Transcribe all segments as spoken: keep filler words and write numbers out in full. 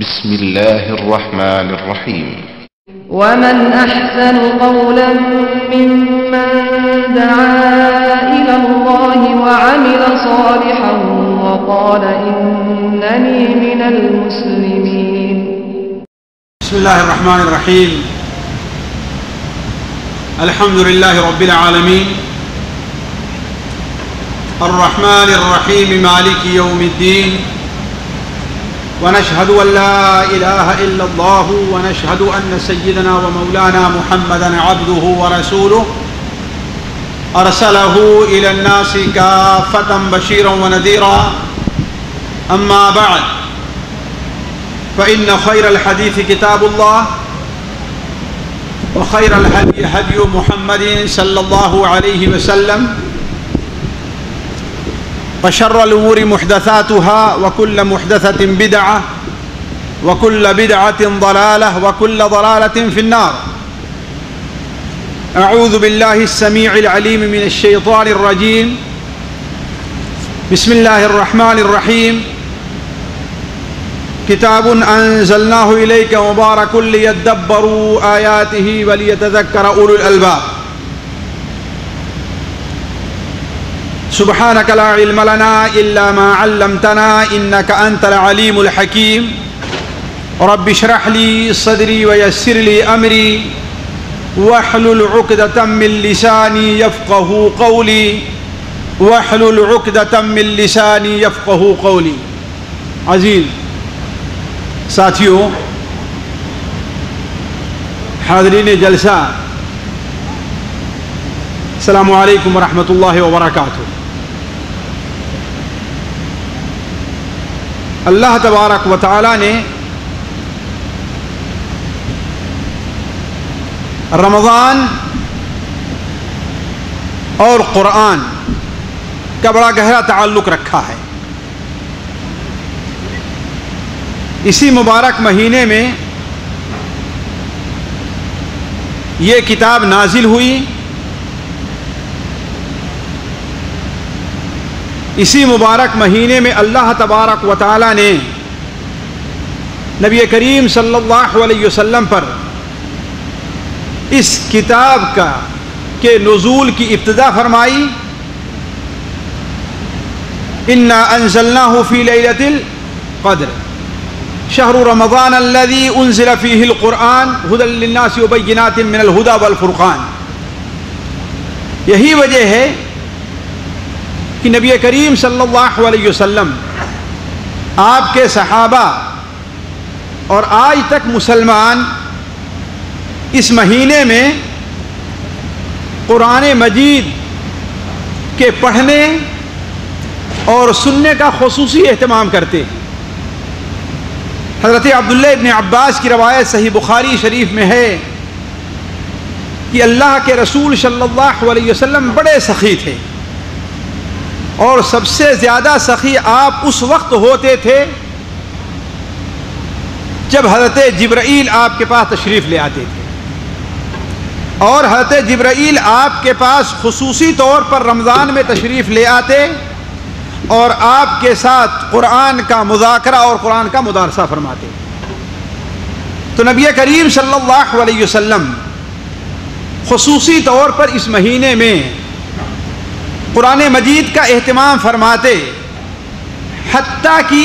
بسم الله الرحمن الرحيم. ومن أحسن قولا ممن دعا إلى الله وعمل صالحا وقال إنني من المسلمين. بسم الله الرحمن الرحيم. الحمد لله رب العالمين الرحمن الرحيم مالك يوم الدين، ونشهد أن لا إله إلا الله ونشهد أن سيدنا ومولانا محمدا عبده ورسوله أرسله إلى الناس كافة بشيرا ونذيرا. أما بعد، فإن خير الحديث كتاب الله، وخير الهدي هدي محمد صلى الله عليه وسلم، وشر الأمور محدثاتها وكل محدثة بدعة وكل بدعة ضلالة وكل ضلالة في النار. أعوذ بالله السميع العليم من الشيطان الرجيم. بسم الله الرحمن الرحيم. كتاب أنزلناه إليك مبارك ليدبروا آياته وليتذكر أولو الألباب. سبحانك لا علم لنا إلا ما علمتنا إنك أنت العليم الحكيم. رب اشرح لي صدري ويسر لي أمري واحلل عقدة من لساني يفقه قولي واحلل عقدة من لساني يفقه قولي. عزیز ساتھیوں، حاضرین جلسہ، السلام علیکم ورحمۃ اللہ وبرکاتہ. اللہ تبارک و تعالی نے رمضان اور قرآن کا بڑا گہرا تعلق رکھا ہے. اسی مبارک مہینے میں یہ کتاب نازل ہوئی. اسی مبارک مہینے میں اللہ تبارک و تعالی نے نبی کریم صلی اللہ علیہ وسلم پر اس کتاب کا کے نزول کی ابتدا فرمائی. انا انزلناہ فی لیلۃ القدر شہر رمضان الذی انزل فیہ القرآن ھدی للناس وبینات من الھدی والفرقان. یہی وجہ ہے کہ نبی کریم صلی اللہ علیہ وسلم، آپ کے صحابہ اور آج تک مسلمان اس مہینے میں قرآن مجید کے پڑھنے اور سننے کا خصوصی اہتمام کرتے. حضرت عبداللہ ابن عباس کی روایت صحیح بخاری شریف میں ہے کہ اللہ کے رسول صلی اللہ علیہ وسلم بڑے سخی تھے، اور سب سے زیادہ سخی آپ اس وقت ہوتے تھے جب حضرت جبرائیل آپ کے پاس تشریف لے آتے تھے. اور حضرت جبرائیل آپ کے پاس خصوصی طور پر رمضان میں تشریف لے آتے اور آپ کے ساتھ قرآن کا مذاکرہ اور قرآن کا مدارسہ فرماتے. تو نبی کریم صلی اللہ علیہ وسلم خصوصی طور پر اس مہینے میں قرآن مجید کا اہتمام فرماتے، حتیٰ کہ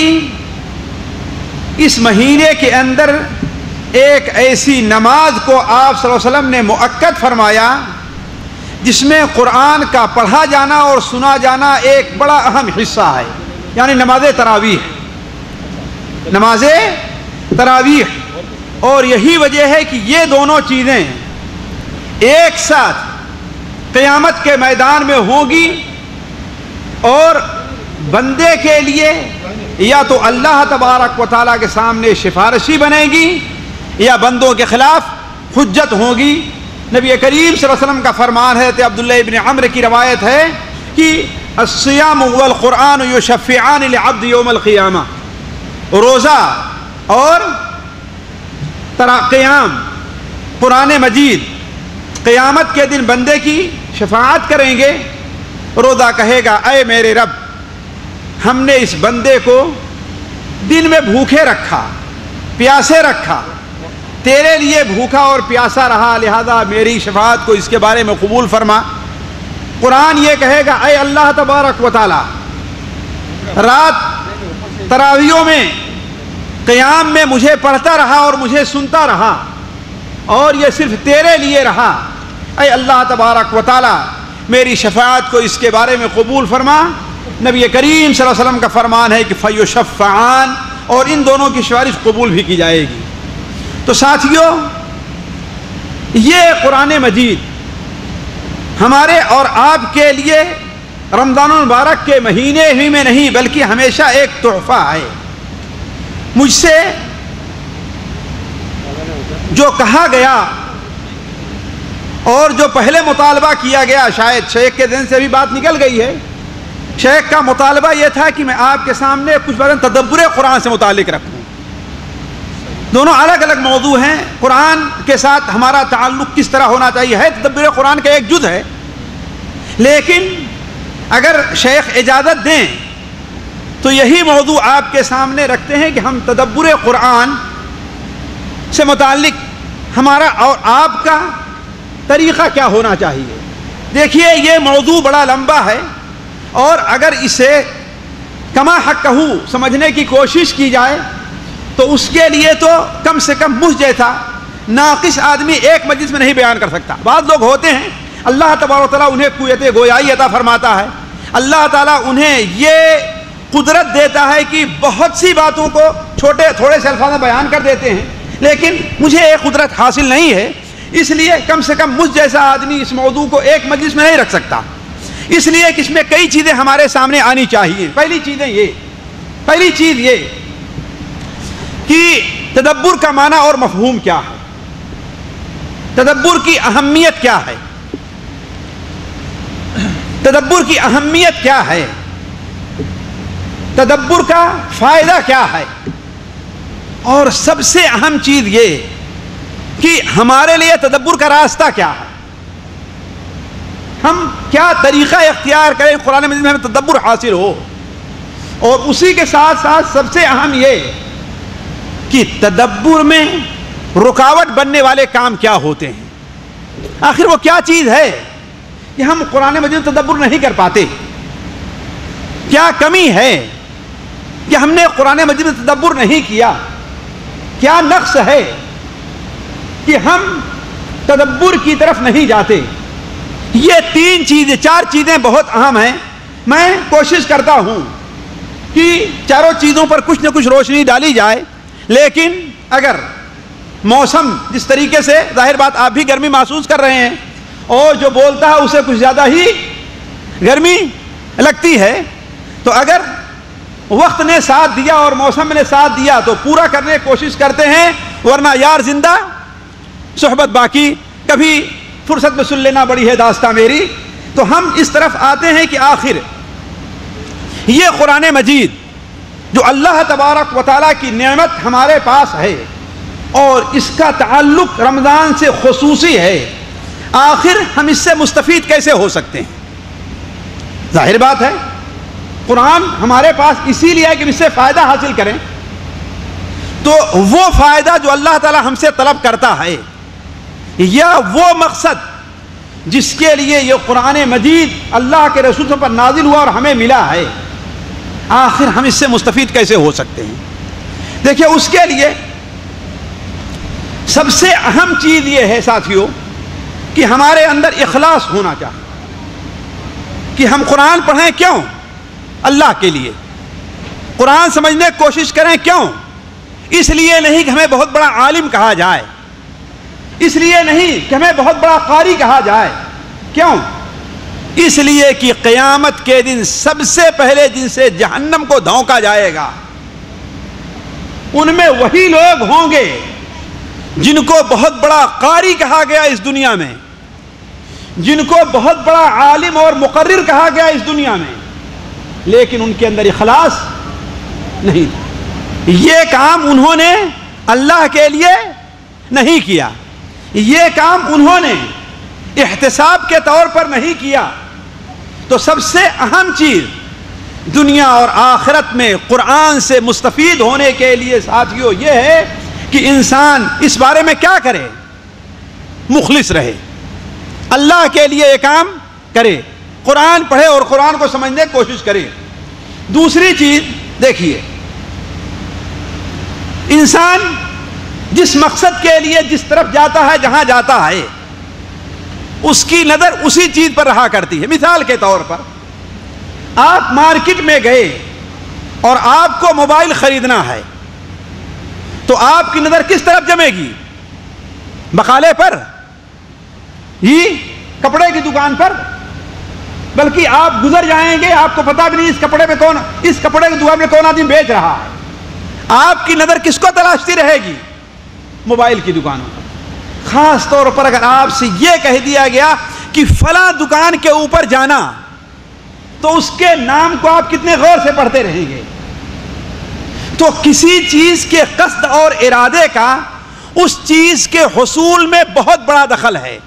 اس مہینے کے اندر ایک ایسی نماز کو آپ صلی اللہ علیہ وسلم نے مؤکد فرمایا جس میں قرآن کا پڑھا جانا اور سنا جانا ایک بڑا اہم حصہ ہے، یعنی نماز تراویح. نماز تراویح. اور یہی وجہ ہے کہ یہ دونوں چیزیں ایک ساتھ قیامت کے میدان میں ہوگی، اور بندے کے لیے یا تو اللہ تبارک و تعالیٰ کے سامنے سفارشی بنے گی یا بندوں کے خلاف حجت ہوگی. نبی کریم صلی اللہ علیہ وسلم کا فرمان ہے، عبداللہ ابن عمرو کی روایت ہے کہ الصیام والقرآن یشفعان للعبد یوم القیامہ. روزہ اور قیام، قرآن مجید قیامت کے دن بندے کی شفاعت کریں گے. روزہ کہے گا، اے میرے رب، ہم نے اس بندے کو دن میں بھوکے رکھا پیاسے رکھا، تیرے لیے بھوکا اور پیاسا رہا، لہذا میری شفاعت کو اس کے بارے میں قبول فرما۔ قرآن یہ کہے گا اے اللہ تبارک و تعالی، رات تراویحوں میں قیام میں مجھے پڑھتا رہا اور مجھے سنتا رہا، اور یہ صرف تیرے لیے رہا، اے اللہ تبارک و تعالی میری شفاعت کو اس کے بارے میں قبول فرما۔ نبی کریم صلی اللہ علیہ وسلم کا فرمان ہے کہ فیشفعان، اور ان دونوں کی سفارش قبول بھی کی جائے گی۔ تو ساتھیوں، یہ قرآن مجید ہمارے اور آپ کے لیے رمضان المبارک کے مہینے ہی میں نہیں بلکہ ہمیشہ ایک تحفہ ہے۔ مجھ سے جو کہا گیا اور جو پہلے مطالبہ کیا گیا، شاید شیخ کے ذہن سے بھی بات نکل گئی ہے، شیخ کا مطالبہ یہ تھا کہ میں آپ کے سامنے کچھ باتیں تدبر قرآن سے متعلق رکھوں۔ دونوں الگ الگ موضوع ہیں، قرآن کے ساتھ ہمارا تعلق کس طرح ہونا چاہیے ہے تدبر قرآن کا ایک جز ہے، لیکن اگر شیخ اجازت دیں تو یہی موضوع آپ کے سامنے رکھتے ہیں کہ ہم تدبر قرآن سے متعلق ہمارا اور آپ کا طریقہ کیا ہونا چاہیے۔ دیکھیے یہ موضوع بڑا لمبا ہے، اور اگر اسے کما حقہ سمجھنے کی کوشش کی جائے تو اس کے لیے تو کم سے کم مجھ جیسا ناقص آدمی ایک مجلس میں نہیں بیان کر سکتا۔ بعض لوگ ہوتے ہیں اللہ تبارک و تعالیٰ انہیں قوت گویائی عطا فرماتا ہے، اللہ تعالیٰ انہیں یہ قدرت دیتا ہے کہ بہت سی باتوں کو چھوٹے تھوڑے سے الفاظ میں بیان کر دیتے ہیں، لیکن مجھے یہ قدرت حاصل نہیں ہے، اس لیے کم سے کم مجھ جیسا آدمی اس موضوع کو ایک مجلس میں نہیں رکھ سکتا، اس لیے کہ اس میں کئی چیزیں ہمارے سامنے آنی چاہیے۔ پہلی چیزیں یہ پہلی چیز یہ کہ تدبر کا معنی اور مفہوم کیا ہے، تدبر کی اہمیت کیا ہے، تدبر کی اہمیت کیا ہے، تدبر کا فائدہ کیا ہے، اور سب سے اہم چیز یہ کہ ہمارے لیے تدبر کا راستہ کیا ہے، ہم کیا طریقہ اختیار کریں قرآن مجید میں ہمیں تدبر حاصل ہو، اور اسی کے ساتھ ساتھ سب سے اہم یہ کہ تدبر میں رکاوٹ بننے والے کام کیا ہوتے ہیں، آخر وہ کیا چیز ہے کہ ہم قرآن مجید میں تدبر نہیں کر پاتے، کیا کمی ہے کہ ہم نے قرآن مجید میں تدبر نہیں کیا، کیا نقص ہے کہ ہم تدبر کی طرف نہیں جاتے۔ یہ تین چیزیں چار چیزیں بہت اہم ہیں، میں کوشش کرتا ہوں کہ چاروں چیزوں پر کچھ نہ کچھ روشنی ڈالی جائے، لیکن اگر موسم جس طریقے سے ظاہر بات آپ بھی گرمی محسوس کر رہے ہیں اور جو بولتا ہے اسے کچھ زیادہ ہی گرمی لگتی ہے، تو اگر وقت نے ساتھ دیا اور موسم نے ساتھ دیا تو پورا کرنے کی کوشش کرتے ہیں، ورنہ یار زندہ صحبت باقی، کبھی فرصت میں سن لینا بڑی ہے داستان میری۔ تو ہم اس طرف آتے ہیں کہ آخر یہ قرآن مجید جو اللہ تبارک و تعالیٰ کی نعمت ہمارے پاس ہے اور اس کا تعلق رمضان سے خصوصی ہے، آخر ہم اس سے مستفید کیسے ہو سکتے ہیں؟ ظاہر بات ہے قرآن ہمارے پاس اسی لیے ہے کہ ہم اس سے فائدہ حاصل کریں، تو وہ فائدہ جو اللہ تعالیٰ ہم سے طلب کرتا ہے یا وہ مقصد جس کے لیے یہ قرآن مجید اللہ کے رسول پر نازل ہوا اور ہمیں ملا ہے، آخر ہم اس سے مستفید کیسے ہو سکتے ہیں؟ دیکھیے اس کے لیے سب سے اہم چیز یہ ہے ساتھیوں کہ ہمارے اندر اخلاص ہونا چاہیے کہ ہم قرآن پڑھیں کیوں؟ اللہ کے لیے۔ قرآن سمجھنے کی کوشش کریں کیوں؟ اس لیے نہیں کہ ہمیں بہت بڑا عالم کہا جائے، اس لیے نہیں کہ ہمیں بہت بڑا قاری کہا جائے، کیوں؟ اس لیے کہ قیامت کے دن سب سے پہلے جن سے جہنم کو دھونکا جائے گا ان میں وہی لوگ ہوں گے جن کو بہت بڑا قاری کہا گیا اس دنیا میں، جن کو بہت بڑا عالم اور مقرر کہا گیا اس دنیا میں، لیکن ان کے اندر اخلاص نہیں تھا۔ یہ کام انہوں نے اللہ کے لیے نہیں کیا، یہ کام انہوں نے احتساب کے طور پر نہیں کیا۔ تو سب سے اہم چیز دنیا اور آخرت میں قرآن سے مستفید ہونے کے لیے ساتھیوں یہ ہے کہ انسان اس بارے میں کیا کرے؟ مخلص رہے، اللہ کے لیے یہ کام کرے، قرآن پڑھے اور قرآن کو سمجھنے کی کوشش کرے۔ دوسری چیز دیکھیے، انسان جس مقصد کے لیے جس طرف جاتا ہے، جہاں جاتا ہے، اس کی نظر اسی چیز پر رہا کرتی ہے۔ مثال کے طور پر آپ مارکیٹ میں گئے اور آپ کو موبائل خریدنا ہے، تو آپ کی نظر کس طرف جمے گی؟ بقالے پر، یہ کپڑے کی دکان پر؟ بلکہ آپ گزر جائیں گے، آپ کو پتا بھی نہیں اس کپڑے میں کون، اس کپڑے کی دکان میں کون آدمی بیچ رہا ہے، آپ کی نظر کس کو تلاشتی رہے گی؟ موبائل کی دکانوں پر۔ خاص طور پر اگر آپ سے یہ کہہ دیا گیا کہ فلاں دکان کے اوپر جانا، تو اس کے نام کو آپ کتنے غور سے پڑھتے رہیں گے۔ تو کسی چیز کے قصد اور ارادے کا اس چیز کے حصول میں بہت بڑا دخل ہے۔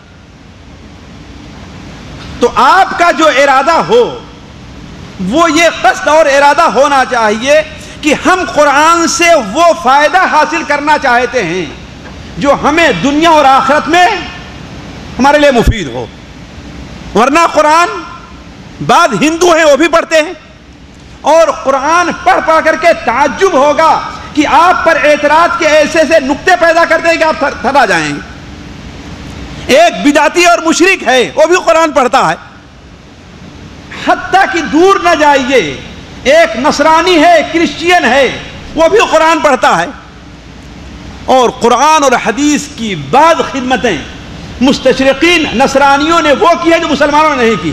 تو آپ کا جو ارادہ ہو وہ یہ قصد اور ارادہ ہونا چاہیے کہ ہم قرآن سے وہ فائدہ حاصل کرنا چاہتے ہیں جو ہمیں دنیا اور آخرت میں ہمارے لیے مفید ہو۔ ورنہ قرآن بعض ہندو ہیں وہ بھی پڑھتے ہیں، اور قرآن پڑھ پڑھ کر کے تعجب ہوگا کہ آپ پر اعتراض کے ایسے ایسے نقطے پیدا کر دیں کہ آپ تھرا جائیں گے۔ ایک بدعتی اور مشرک ہے، وہ بھی قرآن پڑھتا ہے، حتیٰ کہ دور نہ جائیے، ایک نصرانی ہے، کرسچین ہے، وہ بھی قرآن پڑھتا ہے۔ اور قرآن اور حدیث کی بعض خدمتیں مستشرقین نصرانیوں نے وہ کی ہے جو مسلمانوں نے نہیں کی۔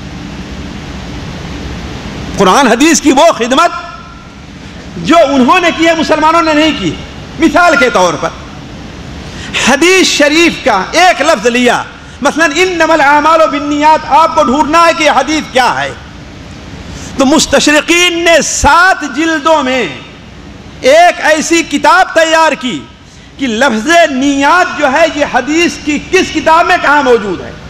قرآن حدیث کی وہ خدمت جو انہوں نے کی ہے مسلمانوں نے نہیں کی۔ مثال کے طور پر حدیث شریف کا ایک لفظ لیا، مثلا انما الاعمال بالنیات، آپ کو ڈھونڈنا ہے کہ یہ حدیث کیا ہے، تو مستشرقین نے سات جلدوں میں ایک ایسی کتاب تیار کی کہ لفظ نیات جو ہے یہ حدیث کی کس کتاب میں کہاں موجود ہے،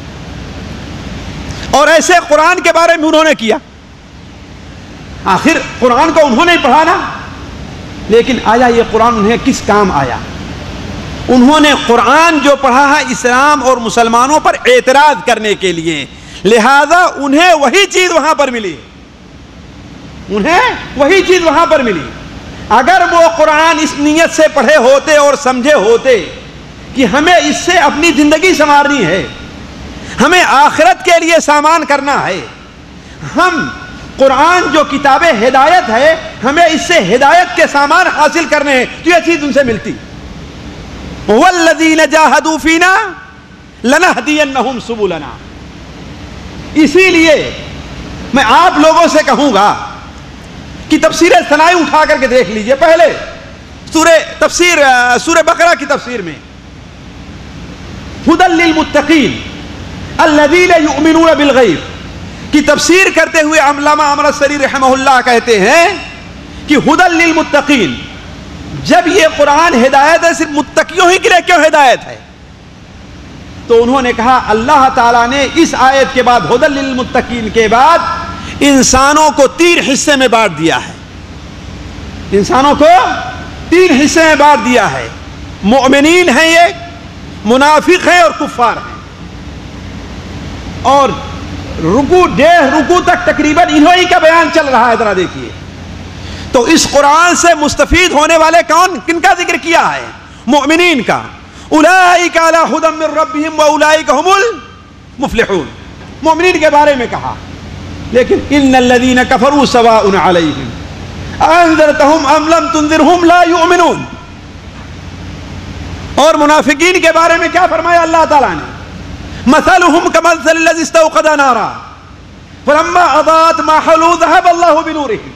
اور ایسے قرآن کے بارے میں انہوں نے کیا۔ آخر قرآن کو انہوں نے پڑھانا، لیکن آیا یہ قرآن انہیں کس کام آیا؟ انہوں نے قرآن جو پڑھا ہے اسلام اور مسلمانوں پر اعتراض کرنے کے لیے، لہذا انہیں وہی چیز وہاں پر ملی، انہیں وہی چیز وہاں پر ملی۔ اگر وہ قرآن اس نیت سے پڑھے ہوتے اور سمجھے ہوتے کہ ہمیں اس سے اپنی زندگی سنوارنی ہے، ہمیں آخرت کے لیے سامان کرنا ہے، ہم قرآن جو کتاب ہدایت ہے ہمیں اس سے ہدایت کے سامان حاصل کرنے ہیں، تو یہ چیز ان سے ملتی۔ وَالَّذِينَ جَاهَدُوا فِينَا لَنَهْدِيَنَّهُمْ سُبُلَنَا۔ اسی لیے میں آپ لوگوں سے کہوں گا کہ تفسیر ثنائی اٹھا کر کے دیکھ لیجئے، پہلے سورہ تفسیر سورہ بقرہ کی تفسیر میں هُدًى لِّلْمُتَّقِينَ الَّذِينَ يُؤْمِنُونَ بِالْغَيْبِ کی تفسیر کرتے ہوئے علامہ عمر السری رحمہ اللہ کہتے ہیں کہ هُدًى لِّلْمُتَّقِينَ، جب یہ قرآن ہدایت ہے صرف متقیوں ہی کے لیے کیوں ہدایت ہے؟ تو انہوں نے کہا اللہ تعالیٰ نے اس آیت کے بعد ہدی للمتقین کے بعد انسانوں کو تین حصے میں بانٹ دیا ہے، انسانوں کو تین حصے میں بانٹ دیا ہے، مؤمنین ہیں، یہ منافق ہیں اور کفار ہیں۔ اور رکوع ڈیڑھ رکوع تک تقریباً انہوں ہی کا بیان چل رہا ہے، ذرا دیکھیے تو اس قرآن سے مستفید ہونے والے کون، کن کا ذکر کیا ہے؟ مؤمنین کا۔ اولئک علی ھدی من ربہم واولئک ھم المفلحون، مؤمنین کے بارے میں کہا، لیکن ان الذین کفروا سواء علیہم انذرتہم ام لم تنذرہم لا یؤمنون۔ اور منافقین کے بارے میں کیا فرمایا اللہ تعالیٰ نے؟ مثلہم کمثل الذی استوقد نارا فلما اضاءت ما حولہ ذہب اللہ بنورہم۔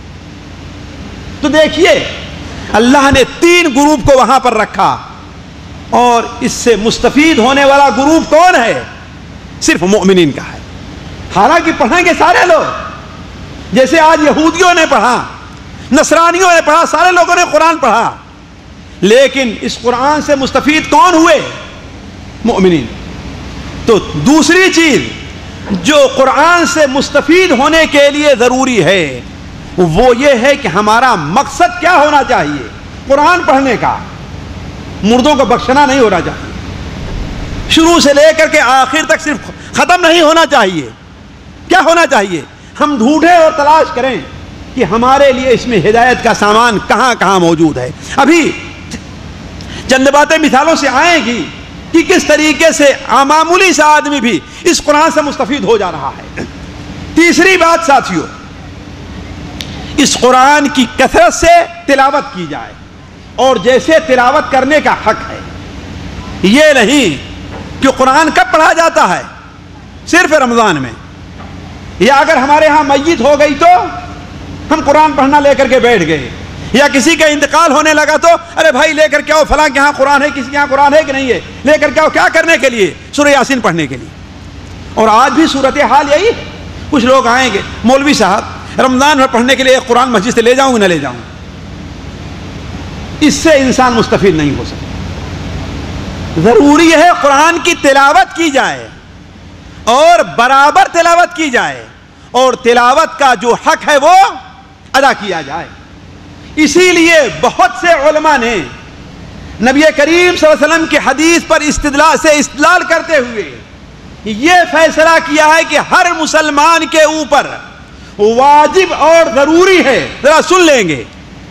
تو دیکھیے اللہ نے تین گروپ کو وہاں پر رکھا، اور اس سے مستفید ہونے والا گروپ کون ہے؟ صرف مؤمنین کا ہے۔ حالانکہ پڑھیں گے سارے لوگ، جیسے آج یہودیوں نے پڑھا، نصرانیوں نے پڑھا، سارے لوگوں نے قرآن پڑھا، لیکن اس قرآن سے مستفید کون ہوئے؟ مؤمنین۔ تو دوسری چیز جو قرآن سے مستفید ہونے کے لیے ضروری ہے وہ یہ ہے کہ ہمارا مقصد کیا ہونا چاہیے؟ قرآن پڑھنے کا مردوں کو بخشنا نہیں ہونا چاہیے، شروع سے لے کر کے آخر تک صرف ختم نہیں ہونا چاہیے۔ کیا ہونا چاہیے؟ ہم ڈھونڈیں اور تلاش کریں کہ ہمارے لیے اس میں ہدایت کا سامان کہاں کہاں موجود ہے۔ ابھی چند باتیں مثالوں سے آئیں گی کہ کس طریقے سے معمولی سا آدمی بھی اس قرآن سے مستفید ہو جا رہا ہے۔ تیسری بات ساتھیوں، اس قرآن کی کثرت سے تلاوت کی جائے، اور جیسے تلاوت کرنے کا حق ہے، یہ نہیں کہ قرآن کب پڑھا جاتا ہے، صرف رمضان میں، یا اگر ہمارے ہاں میت ہو گئی تو ہم قرآن پڑھنا لے کر کے بیٹھ گئے، یا کسی کا انتقال ہونے لگا تو ارے بھائی لے کر کے آؤ، فلاں کے ہاں قرآن ہے، کسی کے ہاں قرآن ہے کہ نہیں ہے، لے کر کے آؤ۔ کیا کرنے کے لیے؟ سورہ یاسین پڑھنے کے لیے۔ اور آج بھی صورتحال یہی ہے، کچھ لوگ آئیں گے، مولوی صاحب رمضان میں پڑھنے کے لیے ایک قرآن مسجد سے لے جاؤں گا نہ لے جاؤں، اس سے انسان مستفید نہیں ہو سکتا۔ ضروری ہے قرآن کی تلاوت کی جائے اور برابر تلاوت کی جائے، اور تلاوت کا جو حق ہے وہ ادا کیا جائے۔ اسی لیے بہت سے علماء نے نبی کریم صلی اللہ علیہ وسلم کی حدیث پر استدلال سے استدلال کرتے ہوئے یہ فیصلہ کیا ہے کہ ہر مسلمان کے اوپر واجب اور ضروری ہے، ذرا سن لیں گے،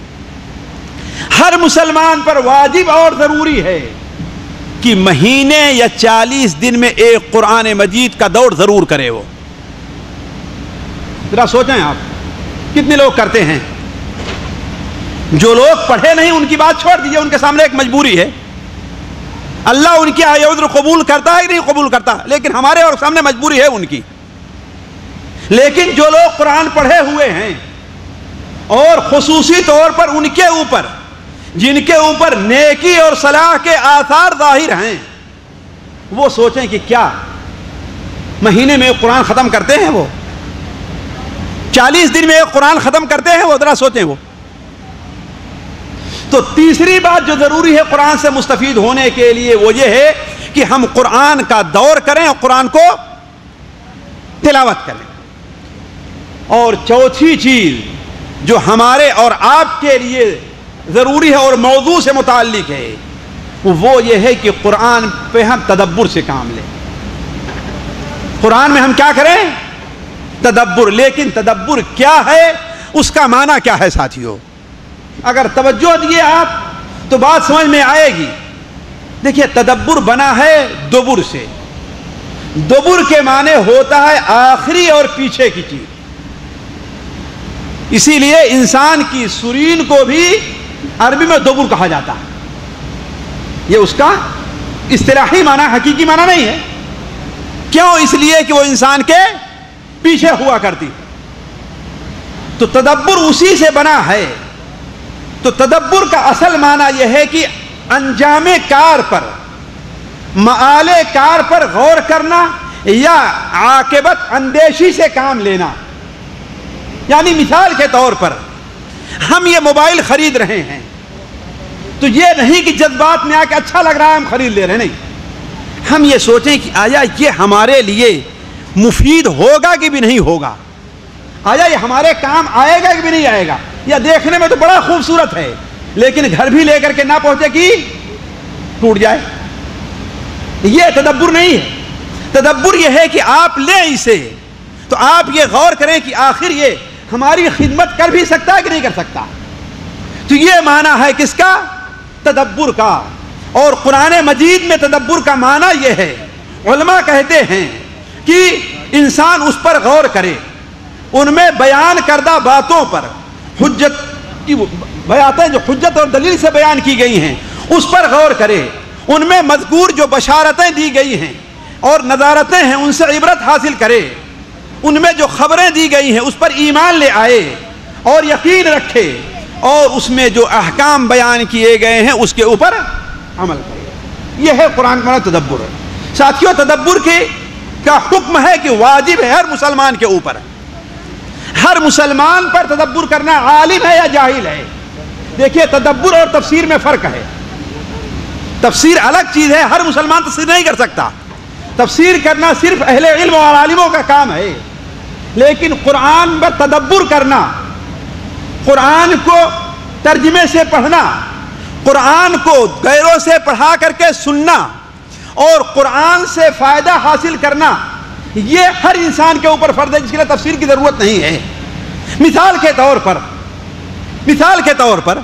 ہر مسلمان پر واجب اور ضروری ہے کہ مہینے یا چالیس دن میں ایک قرآن مجید کا دور ضرور کرے۔ وہ ذرا سوچیں آپ کتنے لوگ کرتے ہیں؟ جو لوگ پڑھے نہیں ان کی بات چھوڑ دیجئے، ان کے سامنے ایک مجبوری ہے، اللہ ان کی عذر قبول کرتا ہے کہ نہیں قبول کرتا، لیکن ہمارے اور سامنے مجبوری ہے ان کی۔ لیکن جو لوگ قرآن پڑھے ہوئے ہیں اور خصوصی طور پر ان کے اوپر جن کے اوپر نیکی اور صلاح کے آثار ظاہر ہیں، وہ سوچیں کہ کیا مہینے میں ایک قرآن ختم کرتے ہیں؟ وہ چالیس دن میں ایک قرآن ختم کرتے ہیں؟ وہ ذرا سوچیں۔ وہ تو تیسری بات جو ضروری ہے قرآن سے مستفید ہونے کے لیے وہ یہ ہے کہ ہم قرآن کا دور کریں اور قرآن کو تلاوت کریں۔ اور چوتھی چیز جو ہمارے اور آپ کے لیے ضروری ہے اور موضوع سے متعلق ہے وہ یہ ہے کہ قرآن پہ ہم تدبر سے کام لیں۔ قرآن میں ہم کیا کریں؟ تدبر۔ لیکن تدبر کیا ہے، اس کا معنی کیا ہے ساتھیوں؟ اگر توجہ دیے آپ تو بات سمجھ میں آئے گی۔ دیکھیے تدبر بنا ہے دبر سے، دبر کے معنی ہوتا ہے آخری اور پیچھے کی چیز، اسی لیے انسان کی سرین کو بھی عربی میں دبر کہا جاتا ہے۔ یہ اس کا اصطلاحی معنی، حقیقی معنی نہیں ہے۔ کیوں؟ اس لیے کہ وہ انسان کے پیچھے ہوا کرتی۔ تو تدبر اسی سے بنا ہے۔ تو تدبر کا اصل معنی یہ ہے کہ انجام کار پر، مآل کار پر غور کرنا یا عاقبت اندیشی سے کام لینا۔ یعنی مثال کے طور پر ہم یہ موبائل خرید رہے ہیں تو یہ نہیں کہ جذبات میں آ کے اچھا لگ رہا ہے ہم خرید لے رہے ہیں، نہیں، ہم یہ سوچیں کہ آیا یہ ہمارے لیے مفید ہوگا کہ بھی نہیں ہوگا، آیا یہ ہمارے کام آئے گا کہ بھی نہیں آئے گا، یا دیکھنے میں تو بڑا خوبصورت ہے لیکن گھر بھی لے کر کے نہ پہنچے کہ ٹوٹ جائے۔ یہ تدبر نہیں ہے۔ تدبر یہ ہے کہ آپ لیں اسے تو آپ یہ غور کریں کہ آخر یہ ہماری خدمت کر بھی سکتا ہے کہ نہیں کر سکتا۔ تو یہ معنی ہے کس کا؟ تدبر کا۔ اور قرآن مجید میں تدبر کا معنی یہ ہے، علماء کہتے ہیں کہ انسان اس پر غور کرے، ان میں بیان کردہ باتوں پر، حجت کی باتیں جو حجت اور دلیل سے بیان کی گئی ہیں اس پر غور کرے، ان میں مذکور جو بشارتیں دی گئی ہیں اور نظارتیں ہیں ان سے عبرت حاصل کرے، ان میں جو خبریں دی گئی ہیں اس پر ایمان لے آئے اور یقین رکھے، اور اس میں جو احکام بیان کیے گئے ہیں اس کے اوپر عمل کرے۔ یہ ہے قرآن کا تدبر۔ ساتھیوں تدبر کے کا حکم ہے کہ واجب ہے ہر مسلمان کے اوپر، ہر مسلمان پر تدبر کرنا، عالم ہے یا جاہل ہے۔ دیکھیے تدبر اور تفسیر میں فرق ہے۔ تفسیر الگ چیز ہے، ہر مسلمان تفسیر نہیں کر سکتا، تفسیر کرنا صرف اہل علم اور عالموں کا کام ہے، لیکن قرآن پر تدبر کرنا، قرآن کو ترجمے سے پڑھنا، قرآن کو غیروں سے پڑھا کر کے سننا اور قرآن سے فائدہ حاصل کرنا یہ ہر انسان کے اوپر فرض ہے، جس کے لیے تفسیر کی ضرورت نہیں ہے۔ مثال کے طور پر مثال کے طور پر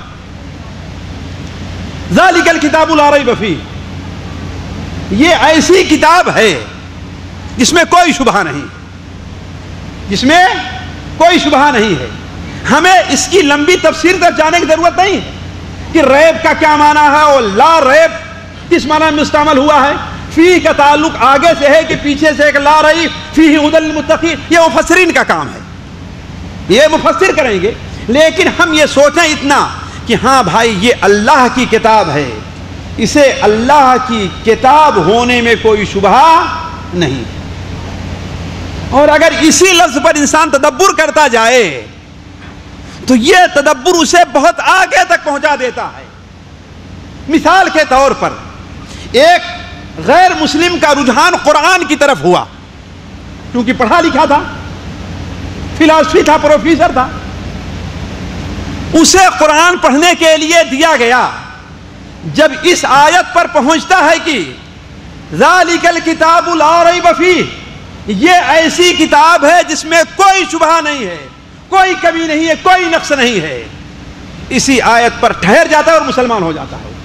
ذالک الکتاب لا ریب فیہ، یہ ایسی کتاب ہے جس میں کوئی شبہ نہیں، جس میں کوئی شبہ نہیں ہے۔ ہمیں اس کی لمبی تفسیر تک جانے کی ضرورت نہیں کہ ریب کا کیا معنی ہے اور لا ریب کس معنی میں استعمال ہوا ہے۔ فی کا تعلق آگے سے ہے کہ پیچھے سے ایک لا ریب فیہ ھدی للمتقین، یہ مفسرین کا کام ہے، یہ مفسر کریں گے۔ لیکن ہم یہ سوچیں اتنا کہ ہاں بھائی یہ اللہ کی کتاب ہے، اسے اللہ کی کتاب ہونے میں کوئی شبہ نہیں، اور اگر اسی لفظ پر انسان تدبر کرتا جائے تو یہ تدبر اسے بہت آگے تک پہنچا دیتا ہے۔ مثال کے طور پر ایک غیر مسلم کا رجحان قرآن کی طرف ہوا، کیونکہ پڑھا لکھا تھا، فلسفی تھا، پروفیسر تھا، اسے قرآن پڑھنے کے لیے دیا گیا۔ جب اس آیت پر پہنچتا ہے کہ ذالک الکتاب لا ریب فیہ، یہ ایسی کتاب ہے جس میں کوئی شبہ نہیں ہے، کوئی کمی نہیں ہے، کوئی نقص نہیں ہے، اسی آیت پر ٹھہر جاتا ہے اور مسلمان ہو جاتا ہے،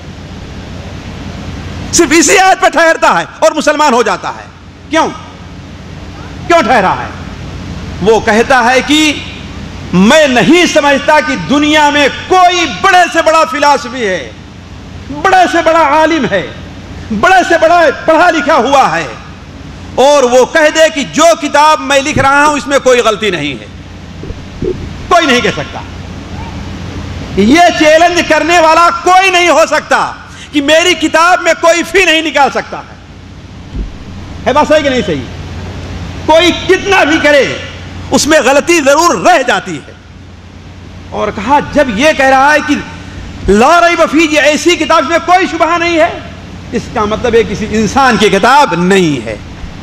صرف اسی آیت پر ٹھہرتا ہے اور مسلمان ہو جاتا ہے۔ کیوں کیوں ٹھہرا ہے؟ وہ کہتا ہے کہ میں نہیں سمجھتا کہ دنیا میں کوئی بڑے سے بڑا فلسفی ہے، بڑے سے بڑا عالم ہے، بڑے سے بڑا پڑھا لکھا ہوا ہے، اور وہ کہہ دے کہ جو کتاب میں لکھ رہا ہوں اس میں کوئی غلطی نہیں ہے۔ کوئی نہیں کہہ سکتا، یہ چیلنج کرنے والا کوئی نہیں ہو سکتا کہ میری کتاب میں کوئی فی نہیں نکال سکتا ہے۔ ہے بات صحیح کہ نہیں صحیح؟ کوئی کتنا بھی کرے اس میں غلطی ضرور رہ جاتی ہے۔ اور کہا جب یہ کہہ رہا ہے کہ لا ریب فیہ، یہ ایسی کتاب میں کوئی شبہ نہیں ہے، اس کا مطلب ہے کسی انسان کی کتاب نہیں ہے،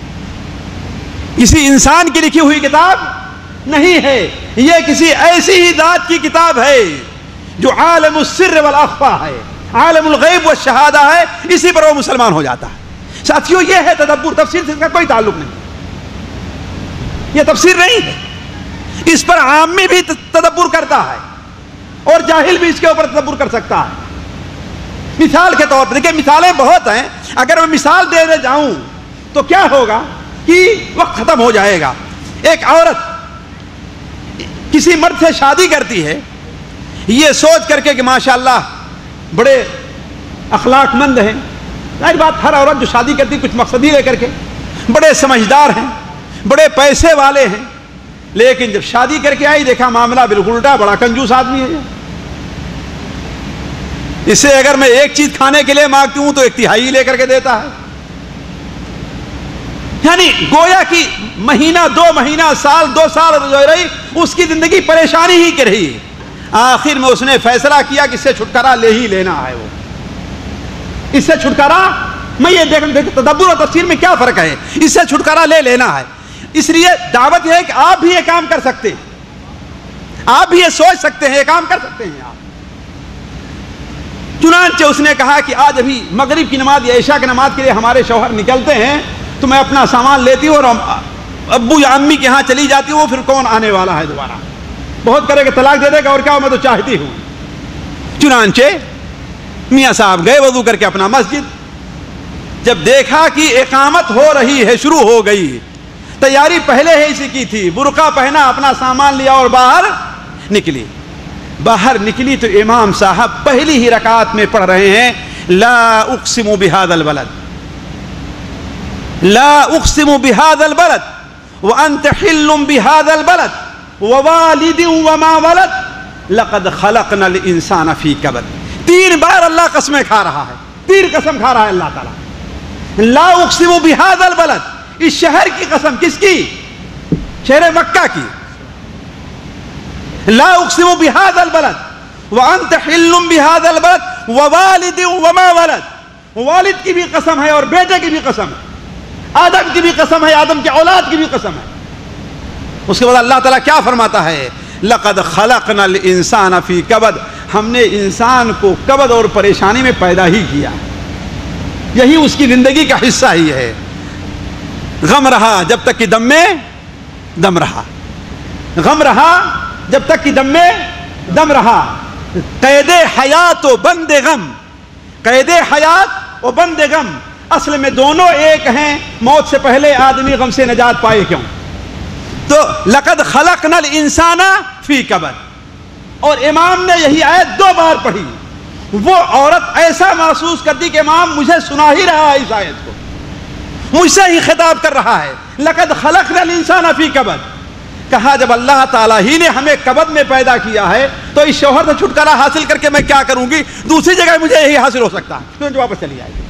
کسی انسان کی لکھی ہوئی کتاب نہیں ہے، یہ کسی ایسی ہی ذات کی کتاب ہے جو عالم السر والاخفا ہے، عالم الغیب والشہادہ ہے، اسی پر وہ مسلمان ہو جاتا ہے۔ ساتھیوں یہ ہے تدبر، تفسیر سے اس کا کوئی تعلق نہیں، یہ تفسیر نہیں ہے، اس پر عامی بھی تدبر کرتا ہے اور جاہل بھی اس کے اوپر تدبر کر سکتا ہے۔ مثال کے طور پر دیکھیں، مثالیں بہت ہیں، اگر میں مثال دینے جاؤں تو کیا ہوگا کہ وقت ختم ہو جائے گا۔ ایک عورت کسی مرد سے شادی کرتی ہے یہ سوچ کر کے کہ ماشاءاللہ بڑے اخلاق مند ہیں، ظاہر بات ہر عورت جو شادی کرتی کچھ مقصد ہی لے کر کے، بڑے سمجھدار ہیں، بڑے پیسے والے ہیں، لیکن جب شادی کر کے آئی دیکھا معاملہ بالکل الٹا، بڑا کنجوس آدمی ہے، اس سے اگر میں ایک چیز کھانے کے لیے مانگتی ہوں تو ایک تہائی لے کر کے دیتا ہے۔ یعنی گویا کہ مہینہ دو مہینہ سال دو سال گزر رہی، اس کی زندگی پریشانی ہی کی رہی، آخر میں اس نے فیصلہ کیا کہ اس سے چھٹکارا لے ہی لینا ہے، وہ اس سے چھٹکارا، میں یہ دیکھ تدبر اور تفسیر میں کیا فرق ہے، اس سے چھٹکارا لے لینا ہے۔ اس لیے دعوت یہ ہے کہ آپ بھی یہ کام کر سکتے ہیں، آپ بھی یہ سوچ سکتے ہیں، یہ کام کر سکتے ہیں آپ۔ چنانچہ اس نے کہا کہ آج ابھی مغرب کی نماز یا عشاء کی نماز کے لیے ہمارے شوہر نکلتے ہیں تو میں اپنا سامان لیتی ہوں اور ابو یا امی کے ہاں چلی جاتی ہوں، پھر کون آنے والا ہے دوبارہ، بہت کرے کہ طلاق دے دے گا اور کیا، میں تو چاہتی ہوں۔ چنانچہ میاں صاحب گئے وضو کر کے اپنا مسجد، جب دیکھا کہ اقامت ہو رہی ہے، شروع ہو گئی، تیاری پہلے ہی اسی کی تھی، برقع پہنا، اپنا سامان لیا اور باہر نکلی۔ باہر نکلی تو امام صاحب پہلی ہی رکعت میں پڑھ رہے ہیں لا اقسم بهذا البلد، لا اقسم بهذا البلد وانت حل بهذا البلد ووالد وما ولد لقد خلقنا الانسان في كبد۔ تین بار اللہ قسمیں کھا رہا ہے، تین قسم کھا رہا ہے اللہ تعالیٰ۔ لا اقسم بهذا البلد، اس شہر کی قسم، کس کی؟ شہر مکہ کی۔ لا اقسم بهذا البلد وانت حل بهذا البلد ووالد وما ولد، والد کی بھی قسم ہے اور بیٹے کی بھی قسم ہے، آدم کی بھی قسم ہے، آدم کی اولاد کی بھی قسم ہے۔ اس کے بعد اللہ تعالیٰ کیا فرماتا ہے؟ لقد خلقنا الانسان فی کبد، ہم نے انسان کو کبد اور پریشانی میں پیدا ہی کیا، یہی اس کی زندگی کا حصہ ہی ہے۔ غم رہا جب تک کہ دم میں دم رہا، غم رہا جب تک کہ دم میں دم رہا۔ قید حیات و بند غم، قید حیات و بند غم، اصل میں دونوں ایک ہیں۔ موت سے پہلے آدمی غم سے نجات پائے کیوں؟ تو لقد خلقنا الانسان فی کبد، اور امام نے یہی آیت دو بار پڑھی۔ وہ عورت ایسا محسوس کرتی کہ امام مجھے سنا ہی رہا ہے اس آیت کو، مجھ سے ہی خطاب کر رہا ہے۔ لقد خلقنا الانسان فی کبد، کہا جب اللہ تعالیٰ ہی نے ہمیں کبد میں پیدا کیا ہے تو اس شوہر سے چھٹکارا حاصل کر کے میں کیا کروں گی؟ دوسری جگہ مجھے یہی حاصل ہو سکتا ہے، تو واپس چلی آئے گی۔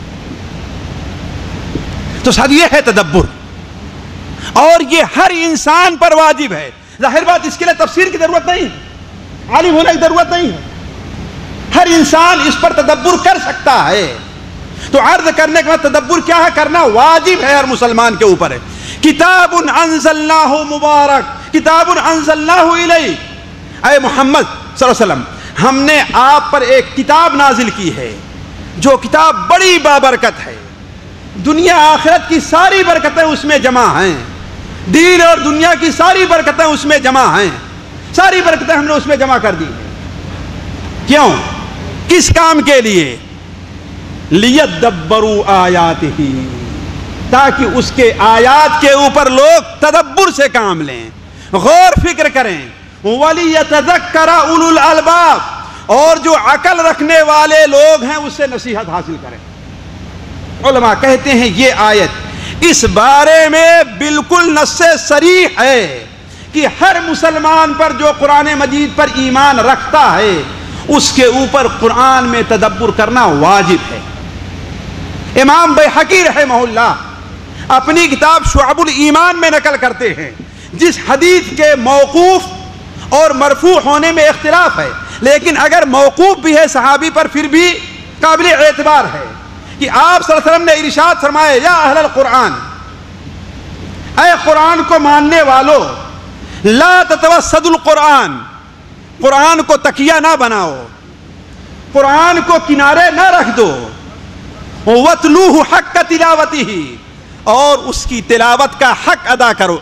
تو ساتھ یہ ہے تدبر، اور یہ ہر انسان پر واجب ہے۔ ظاہر بات اس کے لیے تفسیر کی ضرورت نہیں ہے، عالم ہونے کی ضرورت نہیں ہے، ہر انسان اس پر تدبر کر سکتا ہے۔ تو عرض کرنے کے بعد تدبر کیا ہے؟ کرنا واجب ہے، ہر مسلمان کے اوپر ہے۔ کتاب انزلناہ مبارک، کتاب انزلناہ الیک، اے محمد صلی اللہ علیہ وسلم ہم نے آپ پر ایک کتاب نازل کی ہے، جو کتاب بڑی بابرکت ہے، دنیا آخرت کی ساری برکتیں اس میں جمع ہیں، دین اور دنیا کی ساری برکتیں اس میں جمع ہیں، ساری برکتیں ہم نے اس میں جمع کر دی ہیں۔ کیوں؟ کس کام کے لیے؟ لیدبروا آیاتہ، تاکہ اس کے آیات کے اوپر لوگ تدبر سے کام لیں، غور فکر کریں۔ وَلِيَتَذَكَّرَ أُولُو الْأَلْبَابِ، اور جو عقل رکھنے والے لوگ ہیں اس سے نصیحت حاصل کریں۔ علماء کہتے ہیں یہ آیت اس بارے میں بالکل نص صریح ہے کہ ہر مسلمان پر جو قرآن مجید پر ایمان رکھتا ہے اس کے اوپر قرآن میں تدبر کرنا واجب ہے۔ امام بیہقی رحمہ اللہ اپنی کتاب شعب الایمان میں نقل کرتے ہیں، جس حدیث کے موقوف اور مرفوع ہونے میں اختلاف ہے، لیکن اگر موقوف بھی ہے صحابی پر پھر بھی قابل اعتبار ہے، کہ آپ صلی اللہ علیہ وسلم نے ارشاد فرمایا یا اہل القرآن، اے قرآن کو ماننے والو، لا تتوسد القرآن، قرآن کو تکیہ نہ بناؤ، قرآن کو کنارے نہ رکھ دو، وَاتْلُوهُ حَقَّ تِلَاوَتِهِ، اور اس کی تلاوت کا حق ادا کرو،